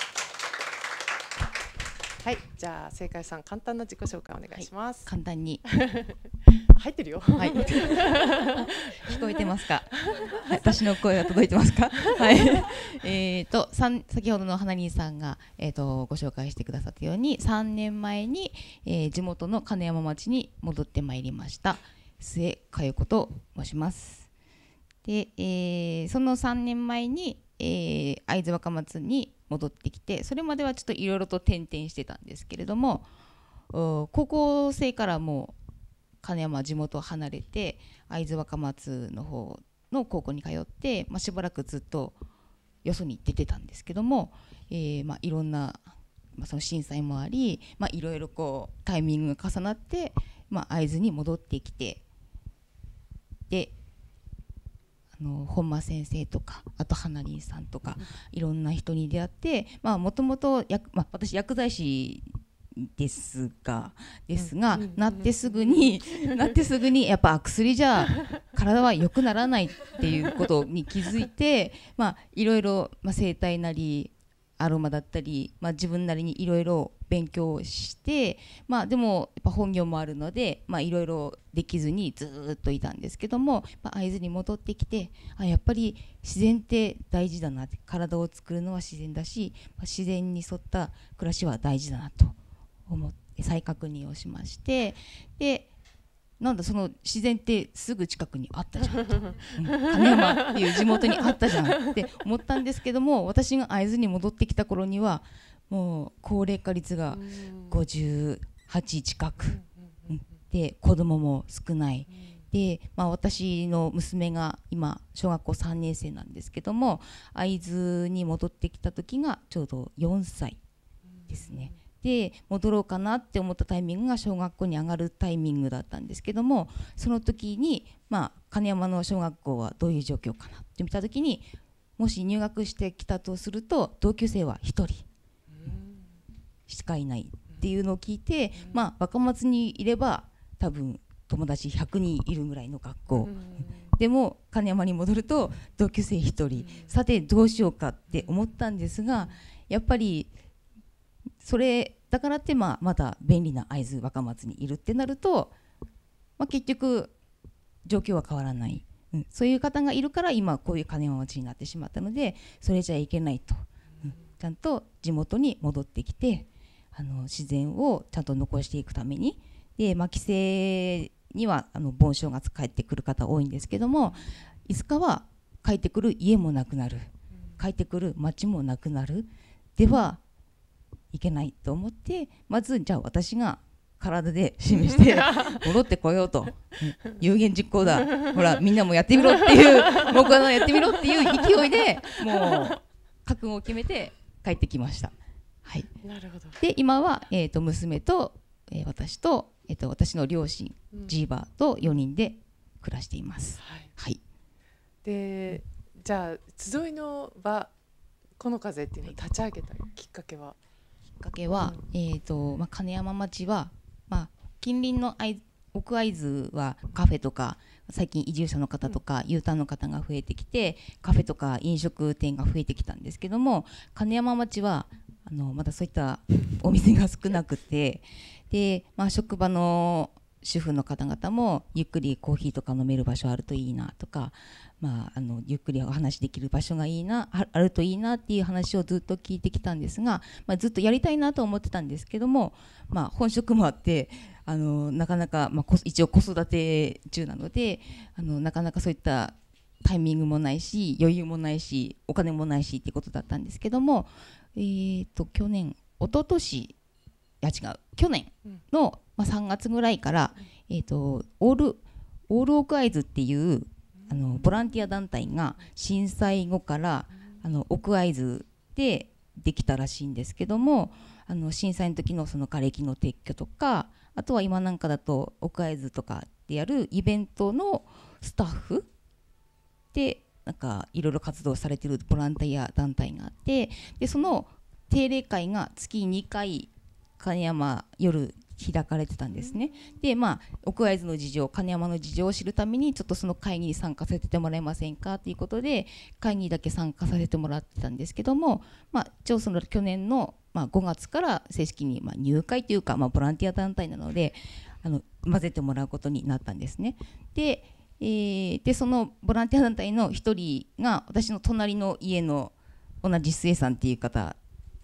じゃあ末佳代さん簡単な自己紹介お願いします。 簡単に入ってるよ。 聞こえてますか？私の声が届いてますか？先ほどの花兄さんが、ご紹介してくださったように3年前に、地元の金山町に戻ってまいりました末佳代子と申します。で、その3年前に、会津若松に戻ってきて、それまではちょっといろいろと転々してたんですけれども、高校生からもう金山地元を離れて会津若松の方の高校に通って、しばらくずっとよそに出てたんですけども、いろんな、その震災もあり、いろいろタイミングが重なって、会津に戻ってきて、で本間先生とかあと花里さんとかいろんな人に出会って、もともと私薬剤師ですが、なってすぐにやっぱ薬じゃ体は良くならないっていうことに気づいて、いろいろ生態なりアロマだったり、自分なりにいろいろ勉強して、でもやっぱ本業もあるのでいろいろできずにずっといたんですけども、会津に戻ってきて、やっぱり自然って大事だなって、体を作るのは自然だし、自然に沿った暮らしは大事だなと思って再確認をしまして、でなんだその自然ってすぐ近くにあったじゃんと、金山っていう地元にあったじゃんって思ったんですけども、私が会津に戻ってきた頃にはもう高齢化率が58近くで、子供も少ないで、私の娘が今小学校3年生なんですけども、会津に戻ってきた時がちょうど4歳ですね。で戻ろうかなって思ったタイミングが小学校に上がるタイミングだったんですけども、その時に、金山の小学校はどういう状況かなって見た時に、もし入学してきたとすると同級生は1人しかいないっていうのを聞いて、若松にいれば多分友達100人いるぐらいの学校でも、金山に戻ると同級生1人、さてどうしようかって思ったんですが、やっぱりそれだからってまだ便利な会津若松にいるってなると、結局状況は変わらない、そういう方がいるから今こういう金山町になってしまったので、それじゃいけないと、ちゃんと地元に戻ってきて自然をちゃんと残していくために、で帰省には盆正月帰ってくる方多いんですけども、いつかは帰ってくる家もなくなる、帰ってくる町もなくなるではいけないと思って、まずじゃあ私が体で示して戻ってこようと、有言実行だ、ほらみんなもやってみろっていう僕はやってみろっていう勢いでもう覚悟を決めて帰ってきました。はい、 なるほど。 で今は、娘と、私と、私の両親、ジーバーと4人で暮らしています。はい、 でじゃあ集いの場この風っていうのを立ち上げたきっかけは？ 金山町は、近隣の奥会津はカフェとか最近移住者の方とか U ターンの方が増えてきて、カフェとか飲食店が増えてきたんですけども、金山町はまだそういったお店が少なくて、で、職場の主婦の方々もゆっくりコーヒーとか飲める場所あるといいなとか、ゆっくりお話できる場所があるといいなっていう話をずっと聞いてきたんですが、ずっとやりたいなと思ってたんですけども、本職もあってなかなか、一応子育て中なのでなかなかそういったタイミングもないし余裕もないしお金もないしっていうことだったんですけども、去年の3月ぐらいから、オールオークアイズっていうボランティア団体が震災後から奥会津でできたらしいんですけども、震災の時のその瓦礫の撤去とか、あとは今なんかだと奥会津とかでやるイベントのスタッフでなんかいろいろ活動されてるボランティア団体があって、でその定例会が月2回金山夜開かれてたんですね。で奥会津の事情、金山の事情を知るためにちょっとその会議に参加させてもらえませんかということで会議だけ参加させてもらってたんですけども、一応その去年の5月から正式に入会というかボランティア団体なので混ぜてもらうことになったんですね。でそのボランティア団体の一人が私の隣の家の同じ末さんっていう方、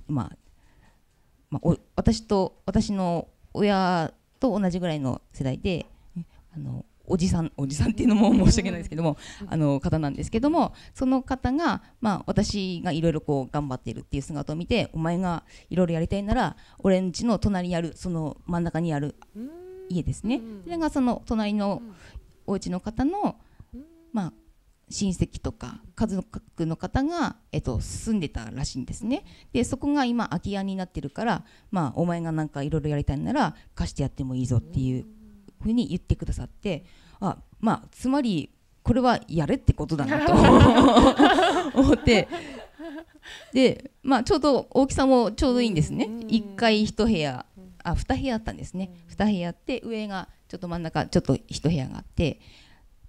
私の親と同じぐらいの世代でおじさんっていうのも申し訳ないですけども方なんですけども、その方が、私がいろいろこう頑張っているっていう姿を見て、お前がいろいろやりたいなら俺ん家の隣にあるその真ん中にある家ですね、それがその隣のお家の方の親戚とか家族の方が、住んでたらしいんですね。でそこが今空き家になってるから、お前がなんかいろいろやりたいなら貸してやってもいいぞっていうふうに言ってくださって、つまりこれはやれってことだなと思って、でちょうど大きさもちょうどいいんですね。1階1部屋2部屋あったんですね。2部屋あって上がちょっと真ん中ちょっと1部屋があって、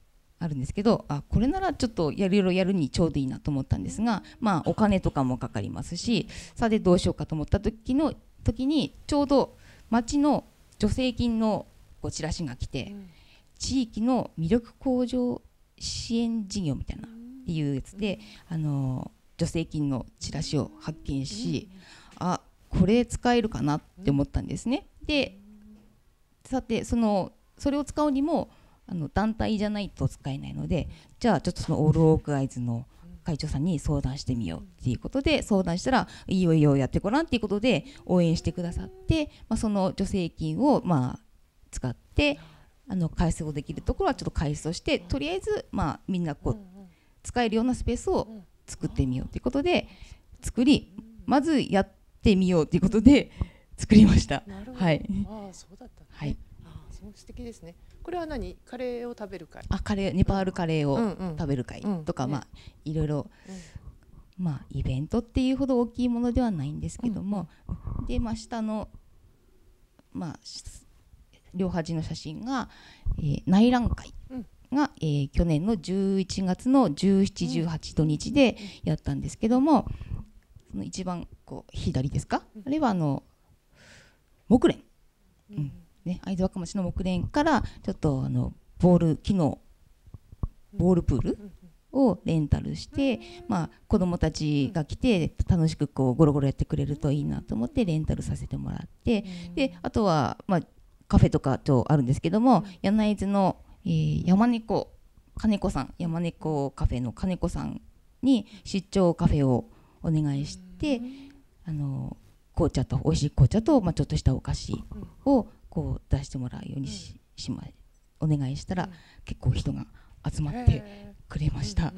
あるんですけど、これならちょっといろいろやるにちょうどいいなと思ったんですが、お金とかもかかりますし、さてどうしようかと思った時にちょうど町の助成金のチラシが来て、地域の魅力向上支援事業みたいなっていうやつで、助成金のチラシを発見し、これ使えるかなって思ったんですね。でさてそれを使うにも団体じゃないと使えないので、じゃあちょっとそのオールオークアイズの会長さんに相談してみようっていうことで相談したら、いいよいいよやってごらんっていうことで応援してくださって、その助成金を使って改装できるところはちょっと改装して、とりあえずみんな使えるようなスペースを作ってみようということで作り、まずやってみようということで作りました。はい。 そうだったね。はい。素敵ですね。これは何？カレーを食べる会？ ネパールカレーを食べる会とか、いろいろイベントっていうほど大きいものではないんですけども、で下の両端の写真が、内覧会が、去年の11月の17、18土日でやったんですけども、その一番左ですか、あれは木蓮、会津若松の木蓮からちょっと木のボールプールをレンタルして、子どもたちが来て楽しくゴロゴロやってくれるといいなと思ってレンタルさせてもらって、であとはカフェとかとあるんですけども、柳津の、山猫金子さん、山猫カフェの金子さんに出張カフェをお願いして、紅茶と美味しい紅茶と、ちょっとしたお菓子を出してもらうようにお願いしたら、結構人が集まってくれました。はい。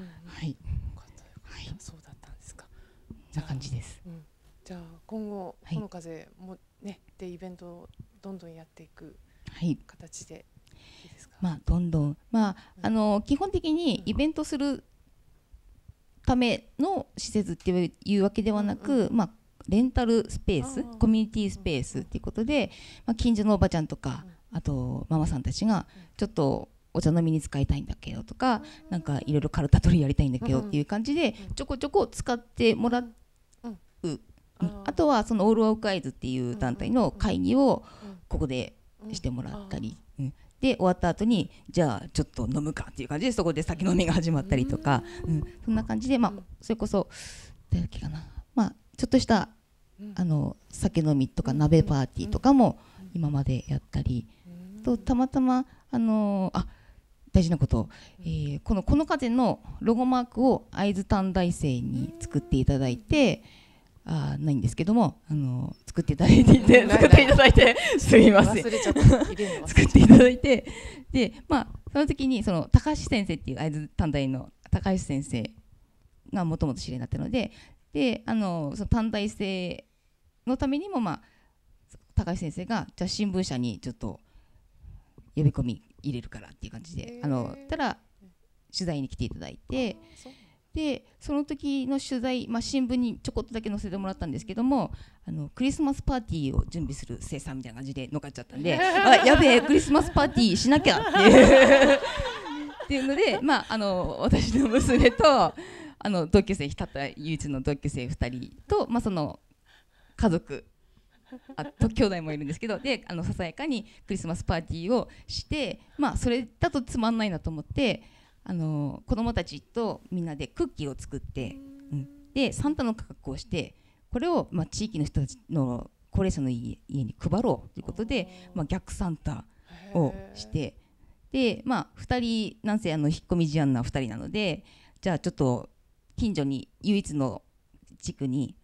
そうだったんですか。 な感じです。 じゃあ今後この風もねでイベントをどんどんやっていく形でいいですか。 どんどん基本的にイベントするための施設っていうわけではなく、レンタルスペース、コミュニティスペースっていうことで、近所のおばちゃんとか、あとママさんたちがちょっとお茶飲みに使いたいんだけどとか、なんかいろいろカルタ取りやりたいんだけどっていう感じでちょこちょこ使ってもらう。あとはそのオールオークアイズっていう団体の会議をここでしてもらったり、で終わった後にじゃあちょっと飲むかっていう感じでそこで酒飲みが始まったりとか、そんな感じでそれこそどうやっけかな、ちょっとした酒飲みとか鍋パーティーとかも今までやったりと、たまたま大事なこと、この風のロゴマークを会津短大生に作っていただいて、ないんですけども作っていただいてすみません作っていただいて、でその時にその高橋先生っていう会津短大の高橋先生がもともと知り合いになったので、その短大生のためにも高橋先生がじゃあ新聞社にちょっと呼び込み入れるからっていう感じでたら取材に来ていただいて、でその時の取材、新聞にちょこっとだけ載せてもらったんですけども、クリスマスパーティーを準備する生産みたいな感じで乗っかっちゃったんでやべえクリスマスパーティーしなきゃっていうので、私の娘と同級生たった唯一の同級生2人と、その家族兄弟もいるんですけど、でささやかにクリスマスパーティーをして、それだとつまんないなと思って子供たちとみんなでクッキーを作って、でサンタの格好をして、これを地域の人たちの高齢者の家に配ろうということで、逆サンタをして、で2人なんせ引っ込み思案な2人なので、じゃあちょっと近所に唯一の地区に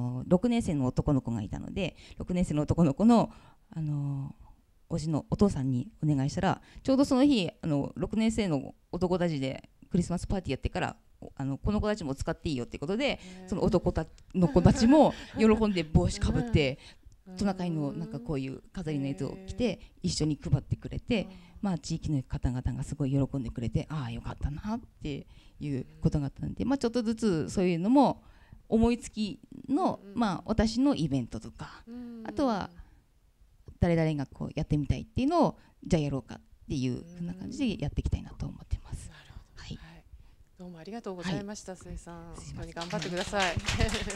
6年生の男の子がいたので、6年生の男の子のおじのお父さんにお願いしたら、ちょうどその日6年生の男たちでクリスマスパーティーやってから、この子たちも使っていいよってことで、その男の子たちも喜んで帽子かぶってトナカイのなんかこういう飾りのやつを着て一緒に配ってくれて、地域の方々がすごい喜んでくれて、よかったなっていうことがあったので、ちょっとずつそういうのも思いつきの、私のイベントとか、あとは誰々がこうやってみたいっていうのをじゃあやろうかっていうふうな感じでやっていきたいなと思ってます。 なるほどうもありがとうございました、末さん。本当に頑張ってください。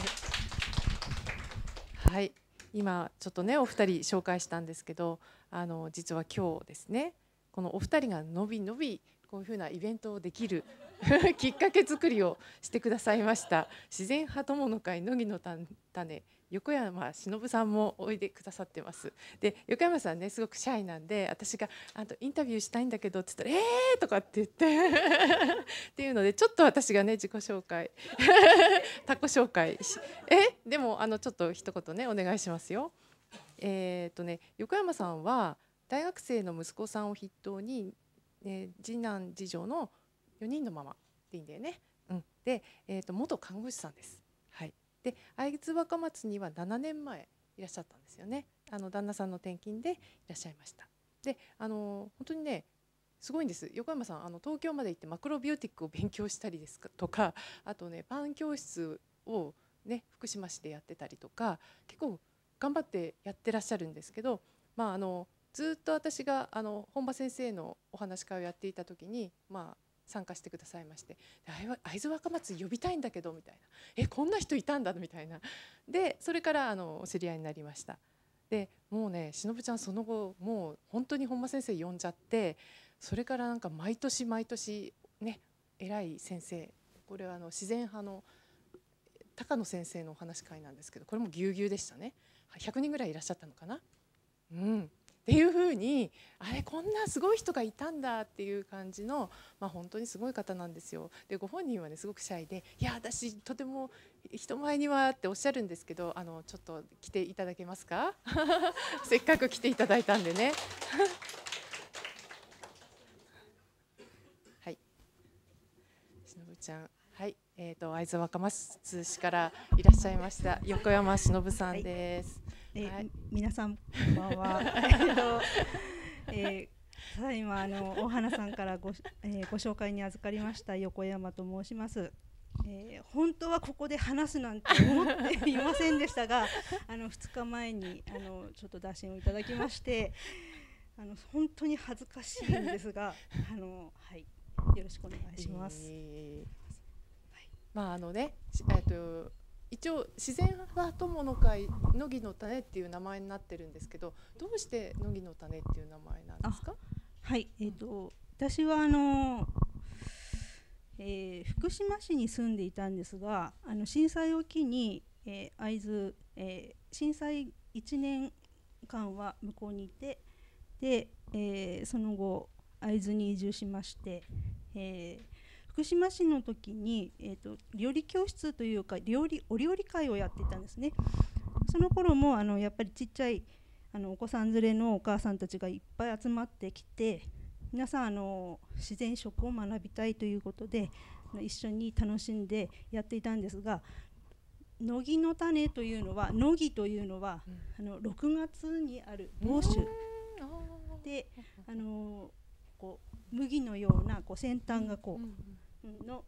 はい、今ちょっとねお二人紹介したんですけど、実は今日ですね、このお二人がのびのびこういうふうなイベントをできるきっかけ作りをしてくださいました自然派友の会乃木の種横山忍さんもおいでくださってます。で横山さんねすごくシャイなんで、私がインタビューしたいんだけどって言ったらとかって言ってっていうので、ちょっと私がね自己紹介他己紹介でもちょっと一言ねお願いしますよ。横山さんは大学生の息子さんを筆頭に、次男次女の4人のママでいいんだよね。で、元看護師さんです。はい。で会津若松には7年前いらっしゃったんですよね。旦那さんの転勤でいらっしゃいました。で本当にねすごいんです。横山さん東京まで行ってマクロビオティックを勉強したりですとか、あとねパン教室をね福島市でやってたりとか、結構頑張ってやってらっしゃるんですけど、ずっと私が本場先生のお話し会をやっていた時に、参加してくださいまして、会津若松呼びたいんだけどみたいな、こんな人いたんだみたいな、でそれからお知り合いになりました。でもうね忍ちゃんその後もう本当に本間先生呼んじゃって、それからなんか毎年毎年ね偉い先生、これは自然派の高野先生のお話し会なんですけど、これもぎゅうぎゅうでしたね。100人ぐらいいらっしゃったのかな。っていうふうにこんなすごい人がいたんだっていう感じの、本当にすごい方なんですよ。でご本人はねすごくシャイで、いや私とても人前にはっておっしゃるんですけど、ちょっと来ていただけますかせっかく来ていただいたんでねはい、忍ちゃん、はい、会津若松市からいらっしゃいました横山忍さんです。 皆さんこんばんは。ただいま大花さんからご紹介に預かりました横山と申します。本当はここで話すなんて思っていませんでしたが2日前にちょっと打診をいただきまして本当に恥ずかしいんですがはい、よろしくお願いします。 一応自然派友の会乃木の種っていう名前になってるんですけど、どうして乃木の種っていう名前なんですか？ はい、私は福島市に住んでいたんですが、震災を機に、会津、震災1年間は向こうにいて、で、その後会津に移住しまして、福島市の時に、料理教室というかお料理会をやっていたんですね。その頃もやっぱりちっちゃいお子さん連れのお母さんたちがいっぱい集まってきて、皆さん自然食を学びたいということで一緒に楽しんでやっていたんですが、乃木の種というのは乃木というのは、6月にある芒種でこう麦のような先端がの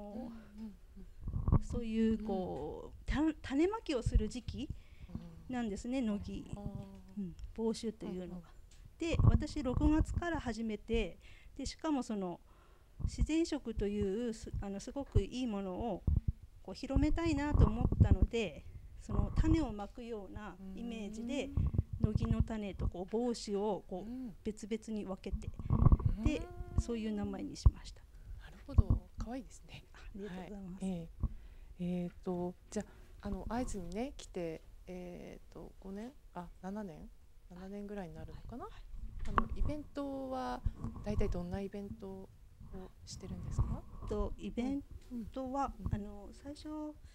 そういう種まきをする時期なんですね、乃木、芒種というのが。で私6月から始めて、でしかもその自然食というすごくいいものを広めたいなと思ったので、その種をまくようなイメージで乃木の種と帽子を別々に分けて、でそういう名前にしました。 なるほど、可愛いですね。 ありがとうございます。 じゃあ会津にね来て5年7年ぐらいになるのかな。イベントはだいたいどんなイベントをしてるんですか？ イベントは、最初、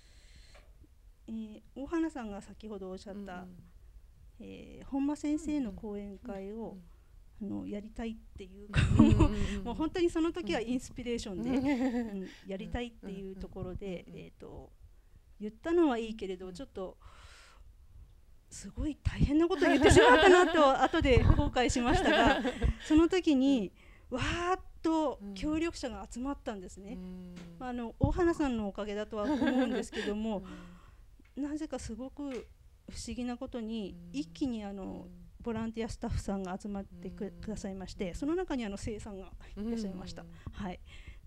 大花さんが先ほどおっしゃった、本間先生の講演会を、やりたいっていうかもう本当にその時はインスピレーションで、やりたいっていうところで、言ったのはいいけれど、ちょっとすごい大変なことを言ってしまったなと後で後悔しましたが、その時にわーっと協力者が集まったんですね。大花さんのおかげだとは思うんですけども、なぜかすごく不思議なことに一気にボランティアスタッフさんが集まってくださいまして、その中に生さんがいらっしゃいました。はい、で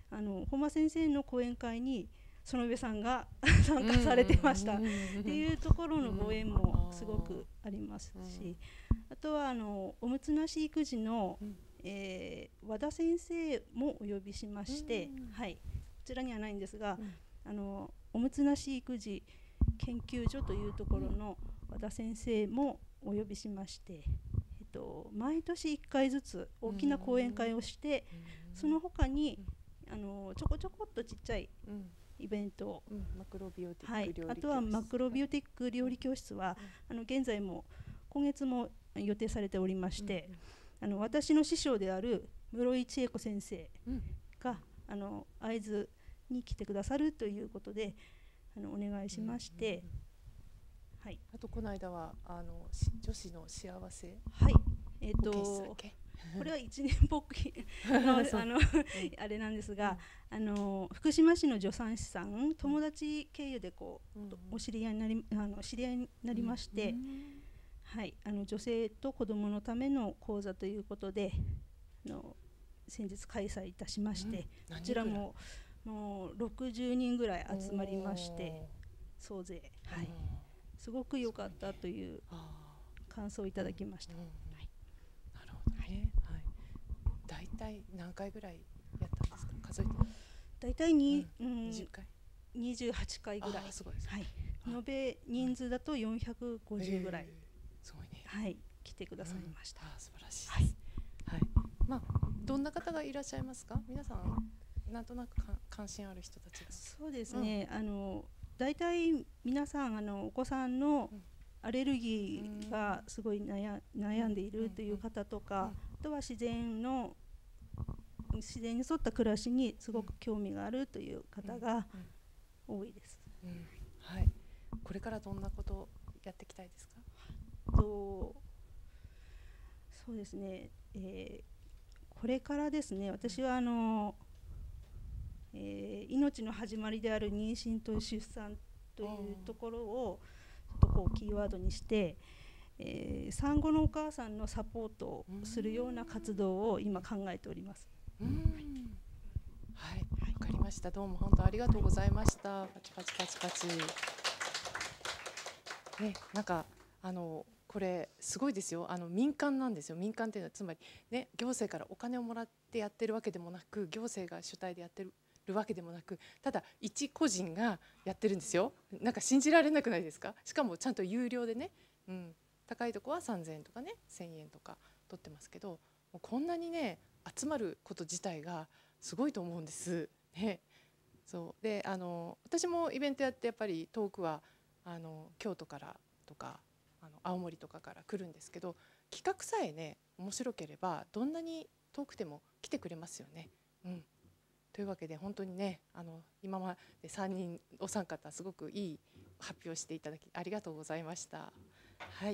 本間先生の講演会に園部さんが参加されてましたっていうところのご縁もすごくありますし、あとはおむつなし育児の、和田先生もお呼びしまして、はい、こちらにはないんですが、おむつなし育児研究所というところの和田先生もお呼びしまして、毎年1回ずつ大きな講演会をして、その他にちょこちょこっとちっちゃいイベントを、 マクロビオティック料理教室、 あとはマクロビオティック料理教室は現在も今月も予定されておりまして、私の師匠である室井千恵子先生が会津に来てくださるということでお願いしまして、はい、 あとこの間は女子の幸せ、 はい、これは1年ぽっきあれなんですが、福島市の助産師さん、友達経由でお知り合いになりまして、はい、女性と子どものための講座ということで先日開催いたしまして、こちらもう60人ぐらい集まりまして、総勢、はい、すごく良かったという感想をいただきました。なるほどね。はい。だいたい何回ぐらいやったんですか？数えて。 だいたい20回、28回ぐらい。 すごいです。 はい。延べ人数だと450ぐらい。 すごいね。 はい、来てくださいました。 素晴らしいです。はい。まあどんな方がいらっしゃいますか？皆さんなんとなく関心ある人たちが。 そうですね。だいたい皆さんお子さんのアレルギーがすごい悩んでいるという方とか、あとは自然に沿った暮らしにすごく興味があるという方が多いです。 はい。これからどんなことをやっていきたいですか？ そうですね。これからですね、私は命の始まりである妊娠と出産というところをちょっとキーワードにして、産後のお母さんのサポートをするような活動を今考えております。 はい、わかりました。どうも本当ありがとうございました。パチパチパチパチ。ね、なんかこれすごいですよ。民間なんですよ。民間っていうのはつまりね、行政からお金をもらってやってるわけでもなく、行政が主体でやってるわけでもなく、ただ一個人がやってるんですよ。なんか信じられなくないですか？しかもちゃんと有料でね、高いとこは3000円とかね、1000円とか取ってますけど、もうこんなにね集まること自体がすごいと思うんです。ね、そうで私もイベントやってやっぱり遠くは京都からとか青森とかから来るんですけど、企画さえね面白ければどんなに遠くても来てくれますよね。というわけで本当にね今まで3人お三方すごくいい発表していただきありがとうございました。はい。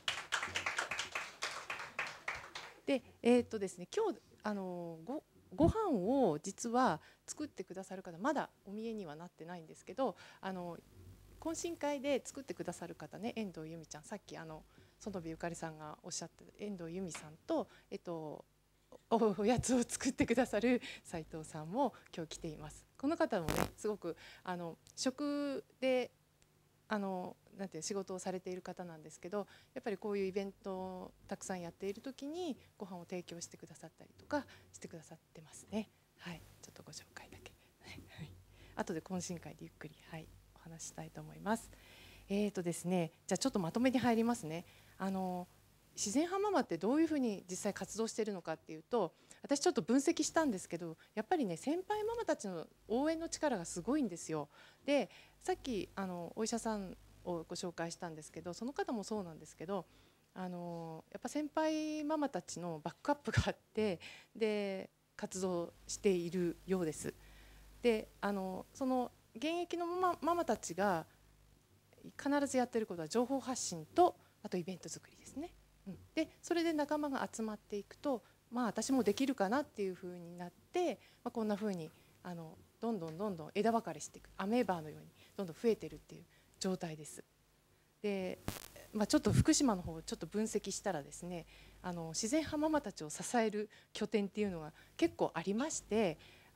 でですね、今日ご飯を実は作ってくださる方まだお見えにはなってないんですけど、懇親会で作ってくださる方ね、遠藤由美ちゃん、さっき園部ゆかりさんがおっしゃった遠藤由美さんとおやつを作ってくださる斉藤さんも今日来ています。この方もねすごく食でなんていう仕事をされている方なんですけど、やっぱりこういうイベントをたくさんやっている時にご飯を提供してくださったりとかしてくださってますね。はい、ちょっとご紹介だけ、はい、後で懇親会でゆっくり、はい、お話したいと思います。ですね、じゃあちょっとまとめに入りますね。自然派ママってどういうふうに実際活動しているのかっていうと、私ちょっと分析したんですけど、やっぱりね先輩ママたちの応援の力がすごいんですよ。でさっきお医者さんをご紹介したんですけど、その方もそうなんですけど、やっぱ先輩ママたちのバックアップがあってで活動しているようです。でその現役のママたちが必ずやってることは情報発信とあとイベント作りですね。でそれで仲間が集まっていくと、私もできるかなっていう風になって、こんな風にどんどん枝分かれしていくアメーバーのようにどんどん増えてるっていう状態です。で、ちょっと福島の方をちょっと分析したらですね、自然派ママたちを支える拠点っていうのが結構ありまして、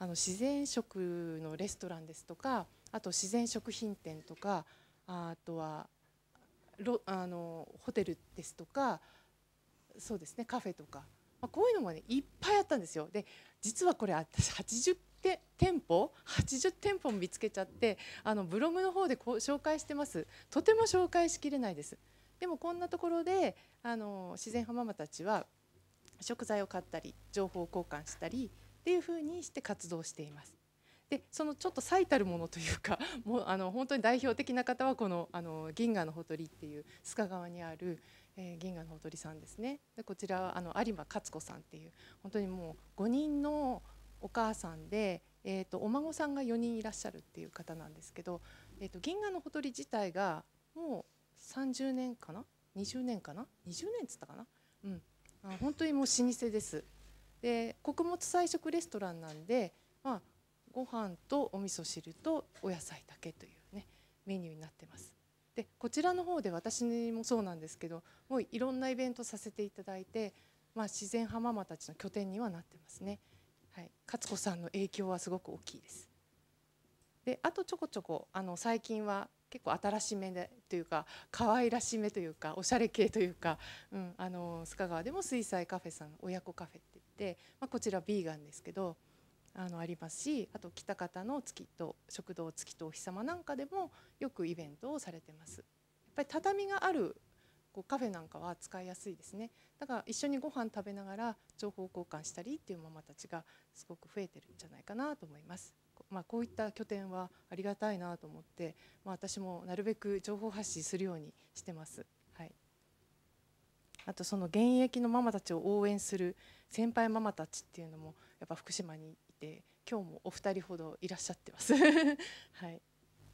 自然食のレストランですとか、あと自然食品店とか、あとはホテルですとか、そうですね、カフェとか、こういうのもねいっぱいあったんですよ。で実はこれ私80店舗も見つけちゃって、ブログの方で紹介してます。とても紹介しきれないです。でもこんなところで自然派ママたちは食材を買ったり情報交換したりっていう風にして活動しています。でそのちょっと最たるものというか、もう本当に代表的な方はこの銀河のほとりっていう須賀川にある、銀河のほとりさんですね。でこちらは有馬勝子さんっていう本当にもう5人のお母さんで、お孫さんが4人いらっしゃるっていう方なんですけど、銀河のほとり自体がもう30年かな20年かな20年っつったかな、本当にもう老舗です。で穀物菜食レストランなんで、ご飯とお味噌汁とお野菜だけというねメニューになってます。でこちらの方で私もそうなんですけど、もういろんなイベントさせていただいて、自然派ママたちの拠点にはなってますね。はい、勝子さんの影響はすごく大きいです。であとちょこちょこ最近は結構新しめでというか可愛らしめというかおしゃれ系というか、須賀川でも水彩カフェさん親子カフェって言って、こちらビーガンですけどありますし、あと北方の月と食堂月とお日様なんかでもよくイベントをされてます。やっぱり畳があるカフェなんかは使いやすいですね。だから一緒にご飯食べながら情報交換したりっていうママたちがすごく増えてるんじゃないかなと思います。こういった拠点はありがたいなと思って、私もなるべく情報発信するようにしてます。はい、あとその現役のママたちを応援する先輩ママたちっていうのもやっぱ福島にいて、今日もお二人ほどいらっしゃってます。はい、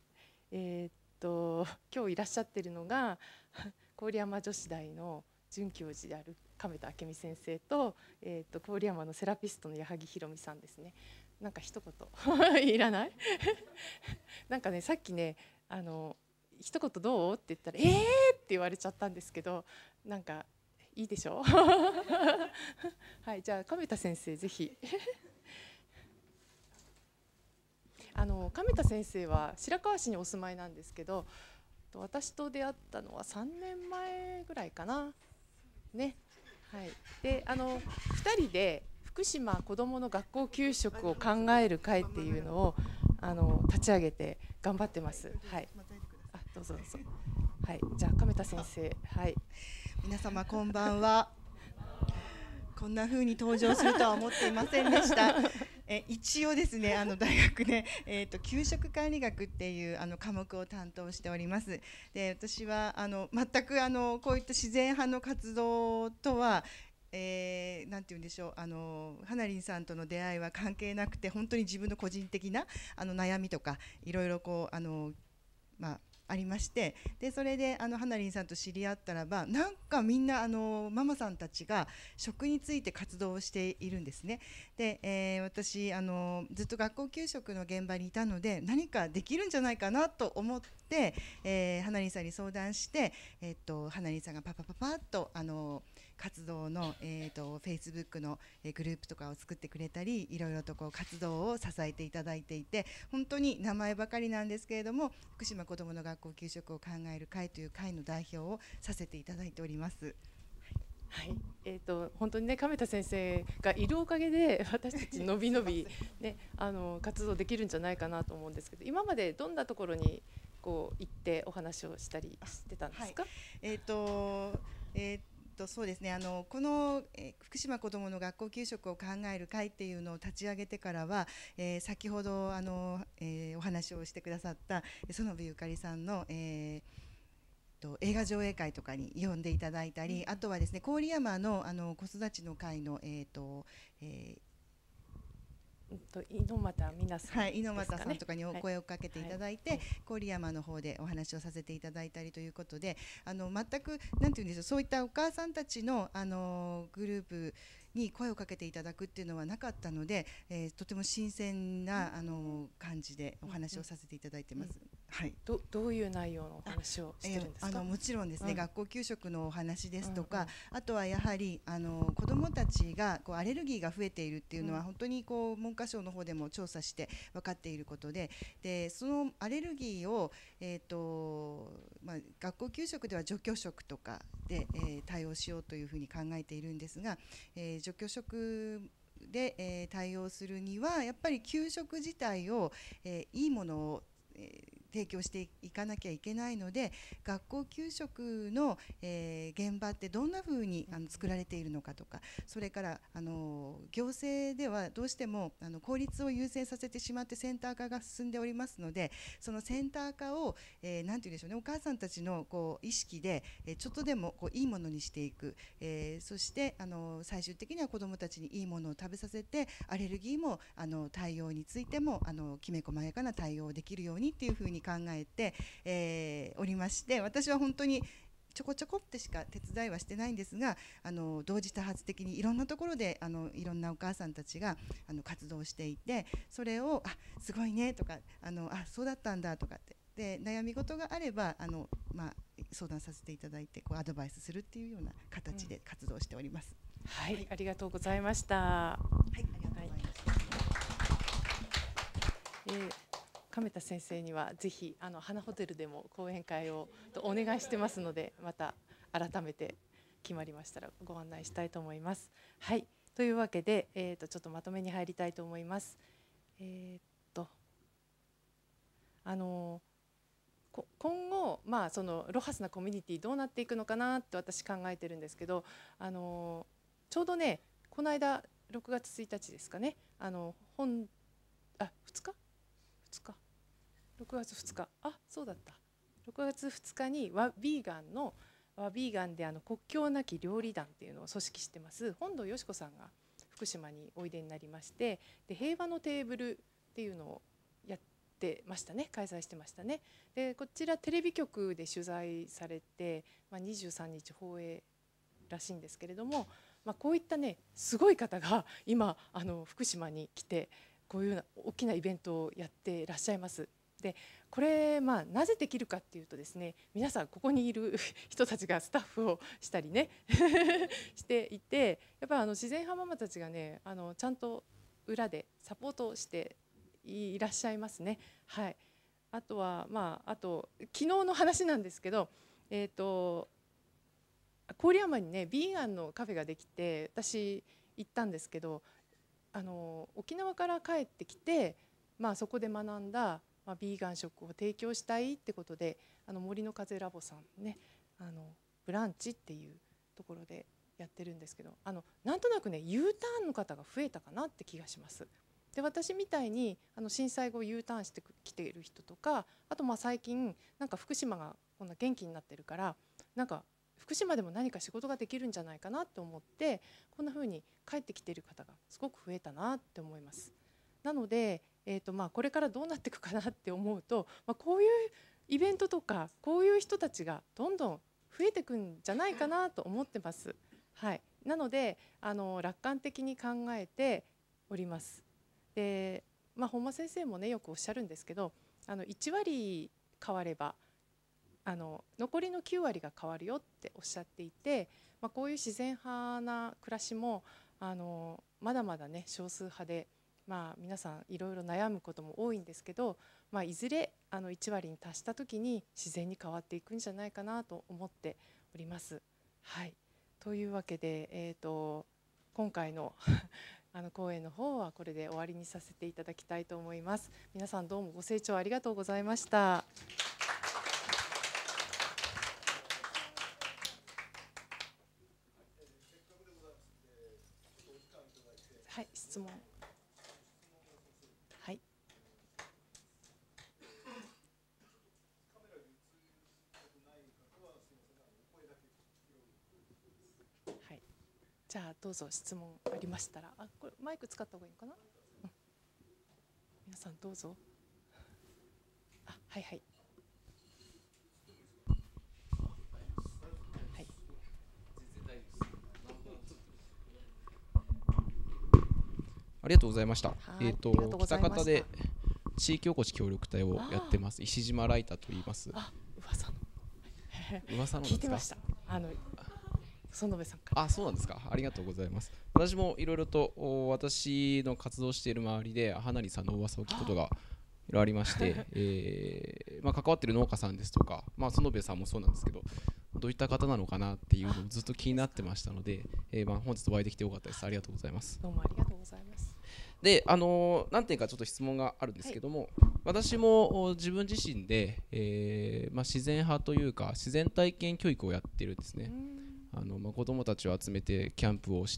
今日いらっしゃってるのが郡山女子大の准教授である亀田明美先生と、郡山のセラピストの矢作ひろみさんですね。なんか一言いらないなんかねさっきね一言どうって言ったらって言われちゃったんですけど、なんかいいでしょうはい、じゃあ亀田先生ぜひ亀田先生は白河市にお住まいなんですけど、私と出会ったのは3年前ぐらいかなね。はい、で2人で福島子どもの学校給食を考える会っていうのを立ち上げて頑張ってます。はい、どうぞどうぞ。はい、じゃあ亀田先生。はい、 皆様こんばんは。こんな風に登場するとは思っていませんでした。一応ですね、大学で、給食管理学っていう科目を担当しております。で、私は全くこういった自然派の活動とはなんて言うんでしょう、はなりんさんとの出会いは関係なくて、本当に自分の個人的な悩みとかいろいろこうありまして、でそれではなりんさんと知り合ったらば、なんかみんなママさんたちが食について活動をしているんですね。で、私ずっと学校給食の現場にいたので、何かできるんじゃないかなと思って、はなりんさんに相談して、はなりんさんがパッと活動のFacebook のグループとかを作ってくれたり、いろいろとこう活動を支えていただいていて、本当に名前ばかりなんですけれども、福島子どもの学校給食を考える会という会の代表をさせていただいております。 はい、本当にね亀田先生がいるおかげで私たちのびのび、ね、活動できるんじゃないかなと思うんですけど、今までどんなところにこう行ってお話をしたりしてたんですか？ そうですね、この、福島子どもの学校給食を考える会っていうのを立ち上げてからは、先ほどお話をしてくださった園部ゆかりさんの、映画上映会とかに呼んでいただいたり、あとはですね郡山の子育ちの会の猪俣美奈さん、 はい、猪俣さんとかにお声をかけていただいて、郡山の方でお話をさせていただいたりということで、全くなんていうんでしょう、そういったお母さんたちのグループに声をかけていただくっていうのはなかったので、とても新鮮な感じでお話をさせていただいてます。 はい、 どういう内容のお話をしてるんですか？ もちろんですね、学校給食のお話ですとか、あとはやはり子どもたちがアレルギーが増えているっていうのは、本当に文科省の方でも調査して分かっていることで、そのアレルギーを、学校給食では除去食とかで、対応しようというふうに考えているんですが、除去食で、対応するにはやっぱり給食自体を、いいものを、提供していかなきゃいけないので、学校給食の、現場ってどんなふうに作られているのかとか、それから行政ではどうしても効率を優先させてしまってセンター化が進んでおりますので、そのセンター化を、なんて言うんでしょうね、お母さんたちの意識で、ちょっとでもいいものにしていく、そして最終的には子どもたちにいいものを食べさせて、アレルギーも対応についてもきめ細やかな対応をできるようにっていうふうに考えて、おりまして、私は本当にちょこちょこってしか手伝いはしてないんですが、同時多発的にいろんなところでいろんなお母さんたちが活動していて、それをすごいねとかそうだったんだとかってで、悩み事があれば相談させていただいてアドバイスするっていうような形で活動しております。 はい、ありがとうございました。 はい、ありがとうございます。 亀田先生にはぜひ花ホテルでも講演会をお願いしてますので、また改めて決まりましたらご案内したいと思います。はい、というわけで、ちょっとまとめに入りたいと思います。今後、そのロハスなコミュニティどうなっていくのかなって私考えてるんですけど、ちょうどね、この間6月1日ですかね、2日6月2日そうだった、6月2日にワビーガンで国境なき料理団っていうのを組織してます本堂よし子さんが福島においでになりまして、で平和のテーブルっていうのをやってましたね、開催してましたね。でこちらテレビ局で取材されて、23日放映らしいんですけれども、こういったねすごい方が今福島に来てこういうような大きなイベントをやっていらっしゃいます。でこれなぜできるかっていうとですね、皆さんここにいる人たちがスタッフをしたりねしていて、やっぱり自然派ママたちがねちゃんと裏でサポートしていらっしゃいますね。はい、あとはあと昨日の話なんですけど、郡山にねビーガンのカフェができて私行ったんですけど、沖縄から帰ってきて、そこで学んだビーガン食を提供したいってことで森の風ラボさんねブランチっていうところでやってるんですけど、なんとなくね U ターンの方が増えたかなって気がします。で私みたいに震災後 U ターンしてきている人とか、あと最近なんか福島がこんな元気になってるから、なんか福島でも何か仕事ができるんじゃないかなと思って、こんな風に帰ってきている方がすごく増えたなって思います。なので、これからどうなっていくかなって思うと、こういうイベントとかこういう人たちがどんどん増えていくんじゃないかなと思ってます。はい、なので楽観的に考えております。で、本間先生もねよくおっしゃるんですけど、1割変われば残りの9割が変わるよっておっしゃっていて、こういう自然派な暮らしもまだまだね少数派で、皆さんいろいろ悩むことも多いんですけど、いずれ1割に達した時に自然に変わっていくんじゃないかなと思っております。はい、というわけで、今回の講演の方はこれで終わりにさせていただきたいと思います。皆さんどうもご清聴ありがとうございました。はい、質問。はい。はい。じゃあどうぞ質問ありましたら、これマイク使った方がいいのかな？皆さんどうぞ。はいはい。 ありがとうございました。喜多方で地域おこし協力隊をやってます。石島ライターと言います。噂の聞いてました。園部さんから。 そうなんですか。ありがとうございます。私もいろいろと私の活動している周りで花里さんの噂を聞くことがいろいろありまして、関わっている農家さんですとか、園部さんもそうなんですけど、どういった方なのかなっていうのをずっと気になってましたので、本日お会いできてよかったです。ありがとうございます。 どうもありがとうございます。 で、何点かちょっと質問があるんですけども、私も自分自身で、自然派というか自然体験教育をやってるんですね。子どもたちを集めてキャンプをして、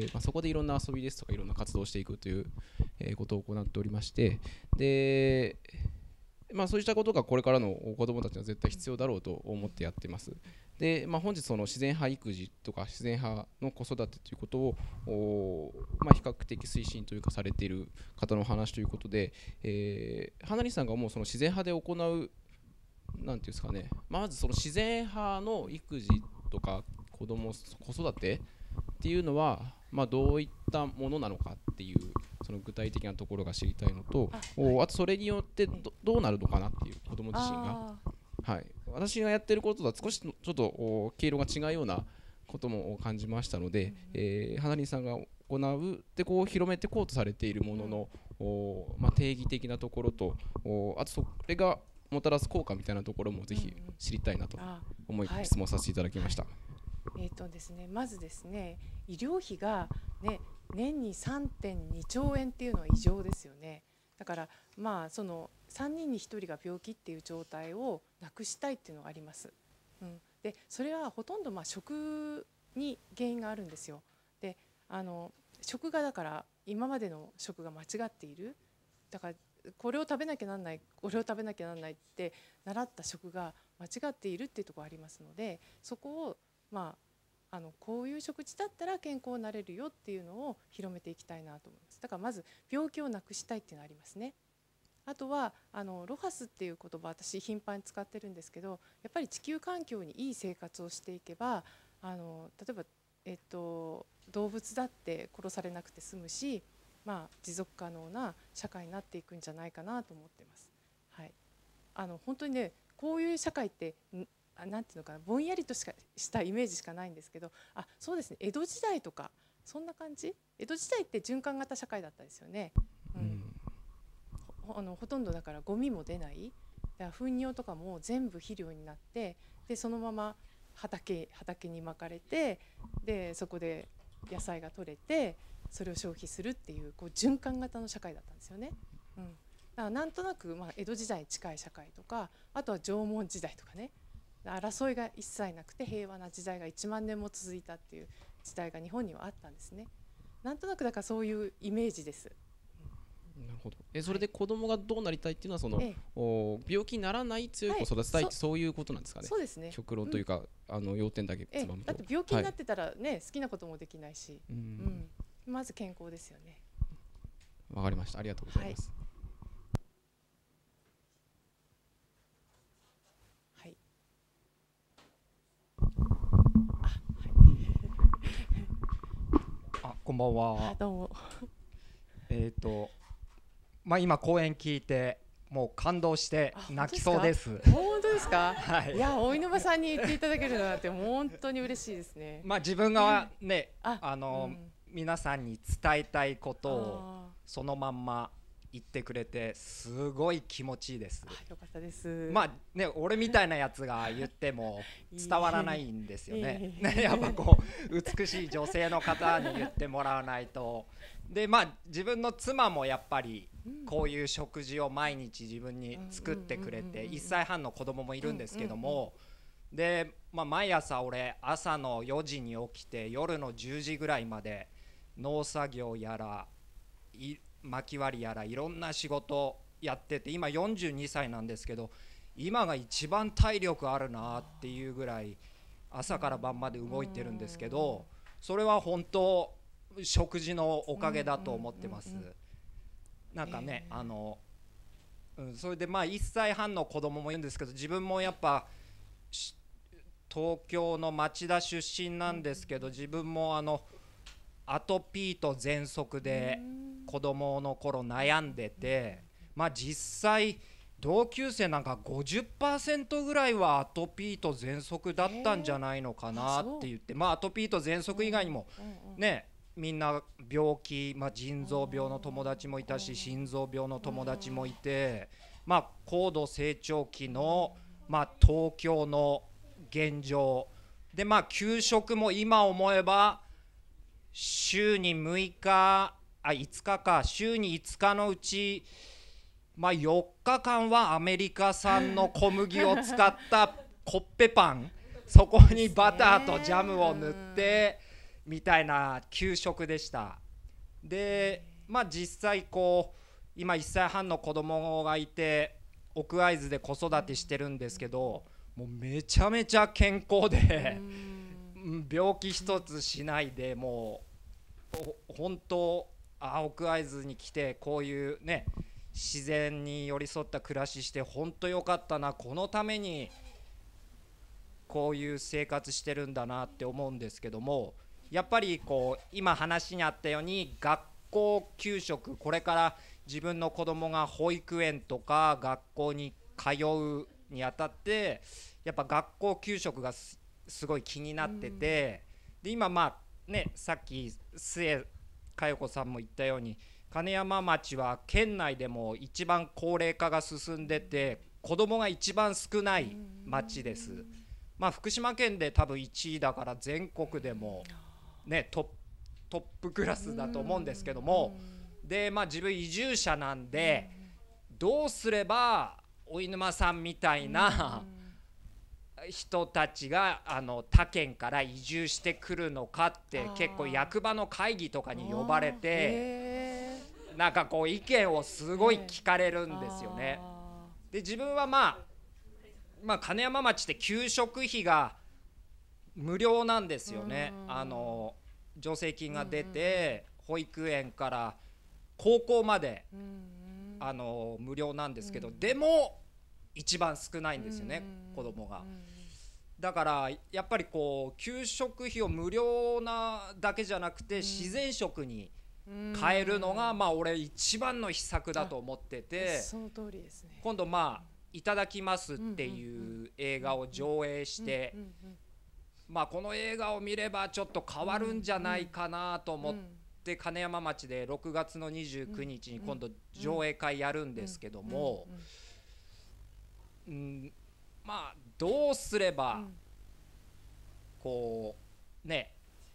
そこでいろんな遊びですとかいろんな活動をしていくという、ことを行っておりまして、で、そうしたことがこれからの子どもたちには絶対必要だろうと思ってやってます。で、本日その自然派育児とか自然派の子育てということを比較的推進というかされている方の話ということで、花里さんが思うその自然派で行うなんていうんですかね、まずその自然派の育児とか子育てっていうのは、どういったものなのかっていうその具体的なところが知りたいのと、あとそれによってどうなるのかなっていう子ども自身が、私がやってることとは少しちょっと経路が違うようなことも感じましたので、花里さんが行うでこう広めてこうとされているものの、定義的なところと、あとそれがもたらす効果みたいなところもぜひ知りたいなと思い質問させていただきました。 ですね、まずですね、医療費が、年に 3.2 兆円っていうのは異常ですよね。だからその3人に1人が病気っていう状態をなくしたいっていうのがあります。でそれはほとんど食に原因があるんですよ。で食がだから今までの食が間違っている。だからこれを食べなきゃなんない、これを食べなきゃなんないって習った食が間違っているっていうところがありますので、そこをこういう食事だったら健康になれるよっていうのを広めていきたいなと思います。だからまず病気をなくしたいっていうのがありますね。あとはロハスっていう言葉、私頻繁に使ってるんですけど、やっぱり地球環境にいい生活をしていけば例えば、動物だって殺されなくて済むし、持続可能な社会になっていくんじゃないかなと思ってます。本当にね、こういう社会ってなんていうのかな、ぼんやりとしたイメージしかないんですけど、そうですね、江戸時代とかそんな感じ。江戸時代って循環型社会だったですよね。ほとんどだからゴミも出ない、だから糞尿とかも全部肥料になって、でそのまま畑にまかれて、でそこで野菜が取れてそれを消費するっていう、循環型の社会だったんですよね。だからなんとなく江戸時代に近い社会とか、あとは縄文時代とかね、争いが一切なくて平和な時代が1万年も続いたっていう時代が日本にはあったんですね。なんとなくだからそういうイメージです。 なるほど。それで子供がどうなりたいっていうのはその、病気にならない強い子を育てたいって、そういうことなんですかね。 そうですね。 極論というか、要点だけつまむと。 だって病気になってたらね、好きなこともできないし、まず健康ですよね。 わかりました。ありがとうございます。 こんばんは。 どうも。 今講演聞いてもう感動して泣きそうです。 本当ですか。いや、大沼さんに言っていただけるのって本当に嬉しいですね。 自分がね、皆さんに伝えたいことをそのまんま言ってくれてすごい気持ちいいです。 よかったです。 俺みたいなやつが言っても伝わらないんですよね。やっぱ美しい女性の方に言ってもらわないと。で自分の妻もやっぱりこういう食事を毎日自分に作ってくれて、1歳半の子供もいるんですけども、で毎朝俺朝の4時に起きて夜の10時ぐらいまで農作業やら薪割りやらいろんな仕事やってて、今42歳なんですけど、今が一番体力あるなっていうぐらい朝から晩まで動いてるんですけど、それは本当食事のおかげだと思ってます。なんかね、それで1歳半の子供もいるんですけど、自分もやっぱ東京の町田出身なんですけど、自分もアトピーと喘息で子供の頃悩んでて、 まあ実際同級生なんか 50% ぐらいはアトピーと喘息だったんじゃないのかなって言って、まあアトピーと喘息以外にもね、みんな病気、まあ、腎臓病の友達もいたし心臓病の友達もいて、まあ高度成長期のまあ東京の現状で、まあ給食も今思えば週に5日5日か週に5日のうちまあ4日間はアメリカ産の小麦を使ったコッペパン、そこにバターとジャムを塗ってみたいな給食でした。でまあ実際こう今1歳半の子供がいて奥会津で子育てしてるんですけど、もうめちゃめちゃ健康で病気一つしないで、もう本当奥会津に来てこういうね自然に寄り添った暮らしして本当良かったな、このためにこういう生活してるんだなって思うんですけども、やっぱりこう今話にあったように学校給食、これから自分の子供が保育園とか学校に通うにあたってやっぱ学校給食がすごい気になってて、で今まあねさっき末佳代子さんも言ったように金山町は県内でも一番高齢化が進んでて子どもが一番少ない町です。まあ福島県で多分1位だから全国でもねトップクラスだと思うんですけども、でまあ自分移住者なんでどうすればお沼さんみたいな人たちが他県から移住してくるのかって結構役場の会議とかに呼ばれてなんかこう意見をすごい聞かれるんですよね。で自分はまあ金山町って給食費が無料なんですよね。助成金が出て保育園から高校まで無料なんですけど、でも一番少ないんですよね子供が。だからやっぱりこう給食費を無料なだけじゃなくて自然食に変えるのがまあ俺一番の秘策だと思ってて、 その通りですね。 今度まあいただきますっていう映画を上映してまあこの映画を見ればちょっと変わるんじゃないかなと思って金山町で6月の29日に今度上映会やるんですけども、まあどうすればこうね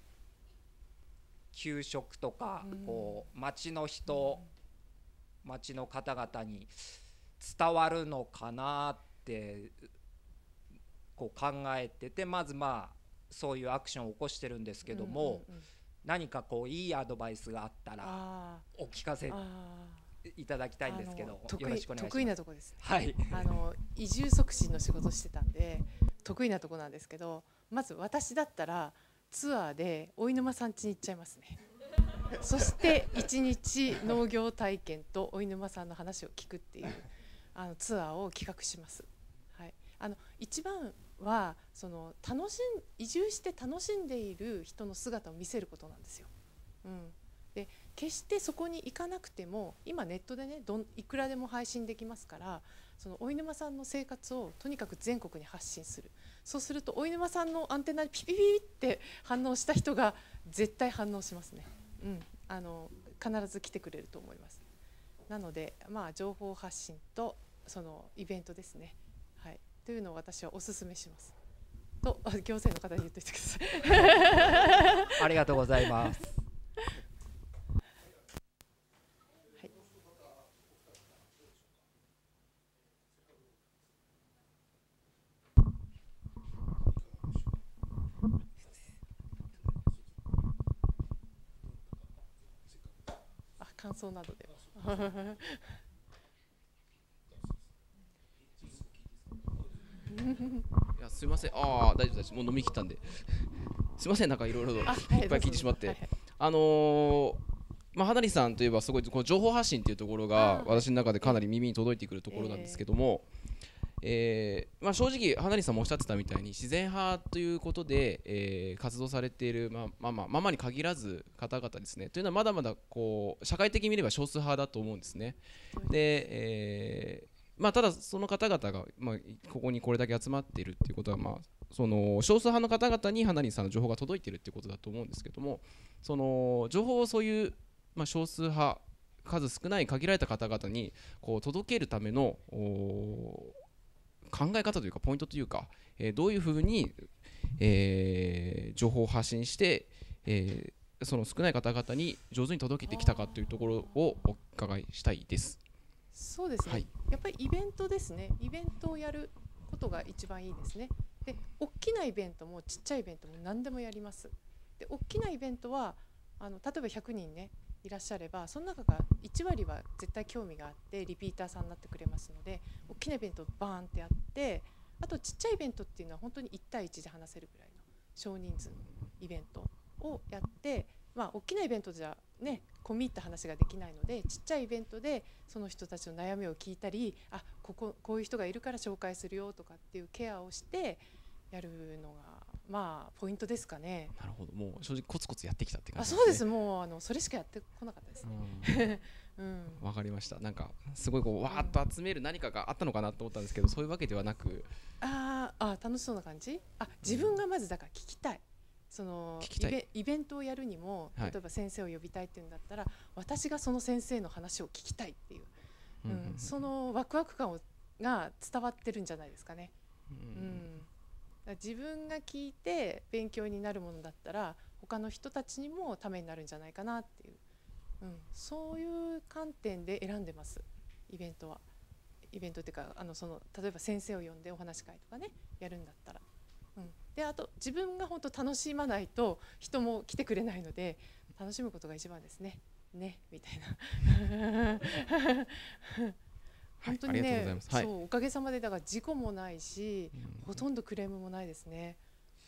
給食とかこう町の人町の方々に伝わるのかなってこう考えてて、まずまあそういうアクションを起こしてるんですけども、何かこういいアドバイスがあったらお聞かせいただきたいんですけど、よろしくお願いします。 得意なとこですね。 はい。 移住促進の仕事してたんで得意なとこなんですけど、まず私だったらツアーでお沼さん家に行っちゃいますね。そして1日農業体験とお沼さんの話を聞くっていうツアーを企画します。はい、一番はその移住して楽しんでいる人の姿を見せることなんですよ。で決してそこに行かなくても今ネットでねいくらでも配信できますから、そのお沼さんの生活をとにかく全国に発信する。そうするとお沼さんのアンテナにピピピって反応した人が絶対反応しますね。必ず来てくれると思います。なのでまあ情報発信とそのイベントですね、はい、というのを私はお勧めしますと行政の方に言っておいてください。 ありがとうございます。 はい、感想などでいやすいません、大丈夫です、もう飲み切ったんですいません、なんかいろいろいっぱい聞いてしまって、花里さんといえばすごいこの情報発信っていうところが私の中でかなり耳に届いてくるところなんですけども、 まあ、正直花里さんもおっしゃってたみたいに自然派ということで、活動されている、ママに限らず方々ですねというのはまだまだこう社会的に見れば少数派だと思うんですね。で、まあ、ただその方々が、まあ、ここにこれだけ集まっているっていうことは、まあ、その少数派の方々に花里さんの情報が届いているっていうことだと思うんですけども、その情報をそういう、まあ、少数派数少ない限られた方々にこう届けるための考え方というかポイントというか、どういうふうに、情報を発信して、その少ない方々に上手に届けてきたかというところをお伺いしたいです。 そうですね、はい、やっぱりイベントですね。イベントをやることが一番いいですね。で、大きなイベントもちっちゃいイベントも何でもやります。で、大きなイベントは例えば100人ねいらっしゃれば、その中から1割は絶対興味があってリピーターさんになってくれますので、大きなイベントをバーンってやって、あとちっちゃいイベントっていうのは本当に1対1で話せるぐらいの少人数のイベントをやって、まあ、大きなイベントじゃね込み入った話ができないので、ちっちゃいイベントでその人たちの悩みを聞いたり、こういう人がいるから紹介するよとかっていうケアをしてやるのがまあポイントですかね。 なるほど、もう正直コツコツやってきたって感じですね。 そうです。もうそれしかやってこなかったですね。 わかりました。なんかすごいこうわーっと集める何かがあったのかなと思ったんですけど、そういうわけではなく、 楽しそうな感じ。自分がまずだから聞きたい。そのイベントをやるにも、例えば先生を呼びたいっていうんだったら、私がその先生の話を聞きたいっていう、そのワクワク感が伝わってるんじゃないですかね。自分が聞いて勉強になるものだったら他の人たちにもためになるんじゃないかなっていう、そういう観点で選んでます。イベントはイベントっていうか例えば先生を呼んでお話し会とかねやるんだったら、であと自分が本当楽しまないと人も来てくれないので、楽しむことが一番ですねみたいな本当にね、そうおかげさまでだから事故もないし、ほとんどクレームもないですね。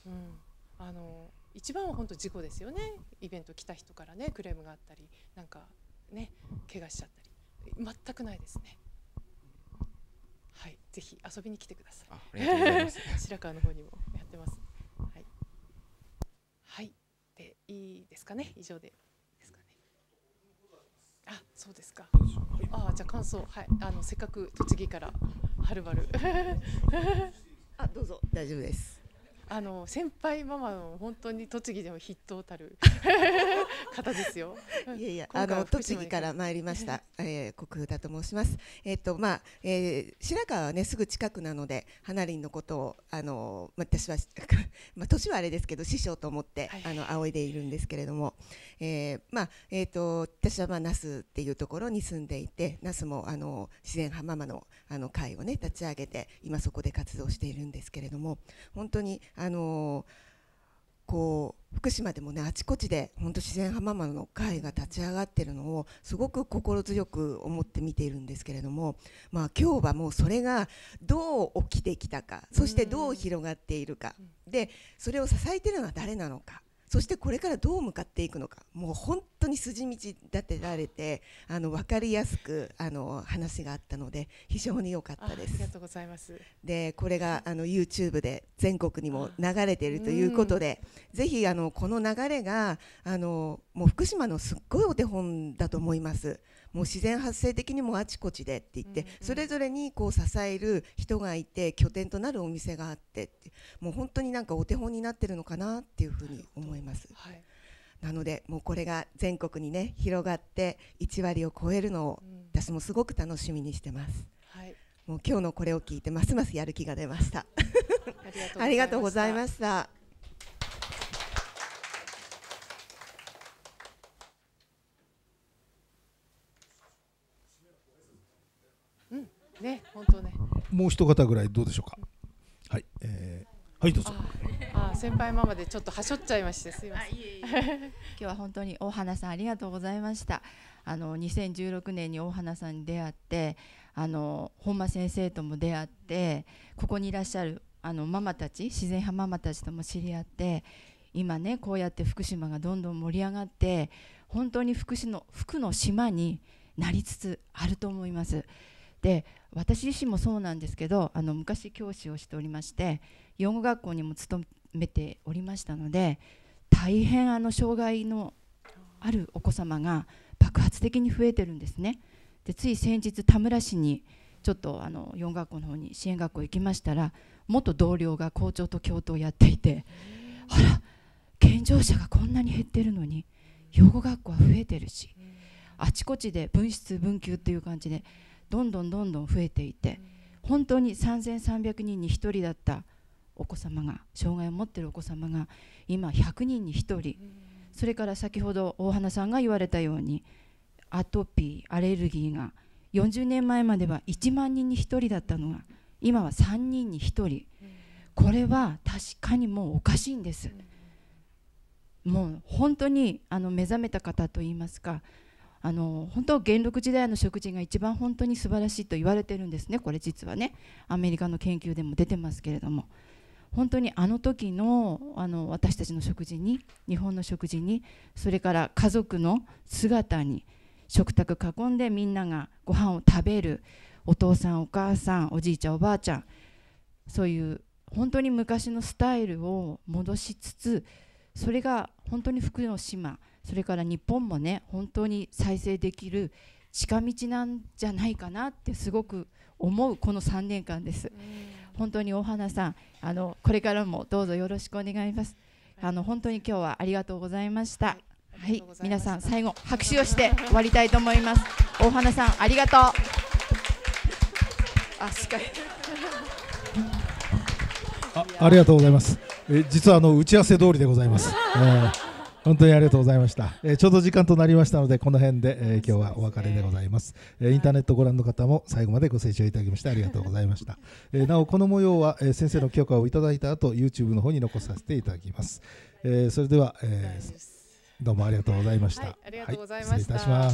一番は本当事故ですよね。イベント来た人からねクレームがあったり、なんかね怪我しちゃったり、全くないですね。はい、ぜひ遊びに来てください。 ありがとうございます。 白川の方にもやってます。はい、はい、でいいですかね。以上で。そうですか。じゃあ感想、はい、せっかく栃木からはるばるどうぞ大丈夫です。 先輩ママの本当に栃木でも筆頭たる方ですよ。 いやいや、栃木から参りました、国風田と申します。白川はねすぐ近くなので、花林のことを私は年はあれですけど師匠と思って仰いでいるんですけれども、私は那須っていうところに住んでいて、那須も自然派ママの会をね立ち上げて今そこで活動しているんですけれども、本当にこう福島でもねあちこちで本当自然派ママの会が立ち上がっているのをすごく心強く思って見ているんですけれども、今日はもうそれがどう起きてきたか、そしてどう広がっているかで、それを支えているのは誰なのか、そしてこれからどう向かっていくのか、もう本当に筋道立てられて分かりやすく話があったので非常に良かったです。 ありがとうございます。 でこれがYouTube で全国にも流れているということで、ぜひこの流れがもう福島のすっごいお手本だと思います。もう自然発生的にもあちこちでって言って、それぞれにこう支える人がいて拠点となるお店があってって、もう本当になんかお手本になってるのかなっていうふうに思います。なのでもうこれが全国にね広がって1割を超えるのを私もすごく楽しみにしてます。もう今日のこれを聞いてますますやる気が出ました。ありがとうございました。 ね、本当ね。 もう一方ぐらいどうでしょうか。はい、はいどうぞ。 先輩ママでちょっとはしょっちゃいましてすいません。 今日は本当に大花さんありがとうございました。2016年に大花さんに出会って、本間先生とも出会って、ここにいらっしゃるママたち、自然派ママたちとも知り合って、今ねこうやって福島がどんどん盛り上がって、本当に福の島になりつつあると思います。 で私自身もそうなんですけど、昔教師をしておりまして、養護学校にも勤めておりましたので、大変障害のあるお子様が爆発的に増えてるんですね。でつい先日田村市にちょっと養護学校の方に支援学校行きましたら、元同僚が校長と教頭をやっていて、あら健常者がこんなに減ってるのに養護学校は増えてるし、あちこちで分室分級っていう感じでどんどん増えていて、本当に3300人に1人だったお子様が、障害を持っているお子様が今100人に1人、それから先ほど大花さんが言われたようにアトピー、アレルギーが40年前までは1万人に1人だったのが今は3人に1人、これは確かにもうおかしいんです。もう本当に目覚めた方といいますか、本当元禄時代の食事が一番本当に素晴らしいと言われてるんですね。これ実はねアメリカの研究でも出てますけれども、本当に時の私たちの食事に、日本の食事に、それから家族の姿に、食卓囲んでみんながご飯を食べる、お父さんお母さんおじいちゃんおばあちゃん、そういう本当に昔のスタイルを戻しつつ、それが本当に福の島、それから日本もね本当に再生できる近道なんじゃないかなってすごく思うこの3年間です。本当に大花さんこれからもどうぞよろしくお願いします。本当に今日はありがとうございました。はい、皆さん最後拍手をして終わりたいと思います。大花さんありがとう。 ありがとうございます。実は打ち合わせ通りでございます。本当にありがとうございました。ちょうど時間となりましたので、この辺で、今日はお別れでございます。インターネットご覧の方も最後までご清聴いただきましてありがとうございました。なおこの模様は、先生の許可をいただいた後 YouTube の方に残させていただきます。それでは、どうもありがとうございました。 ありがとうございました。 失礼いたします。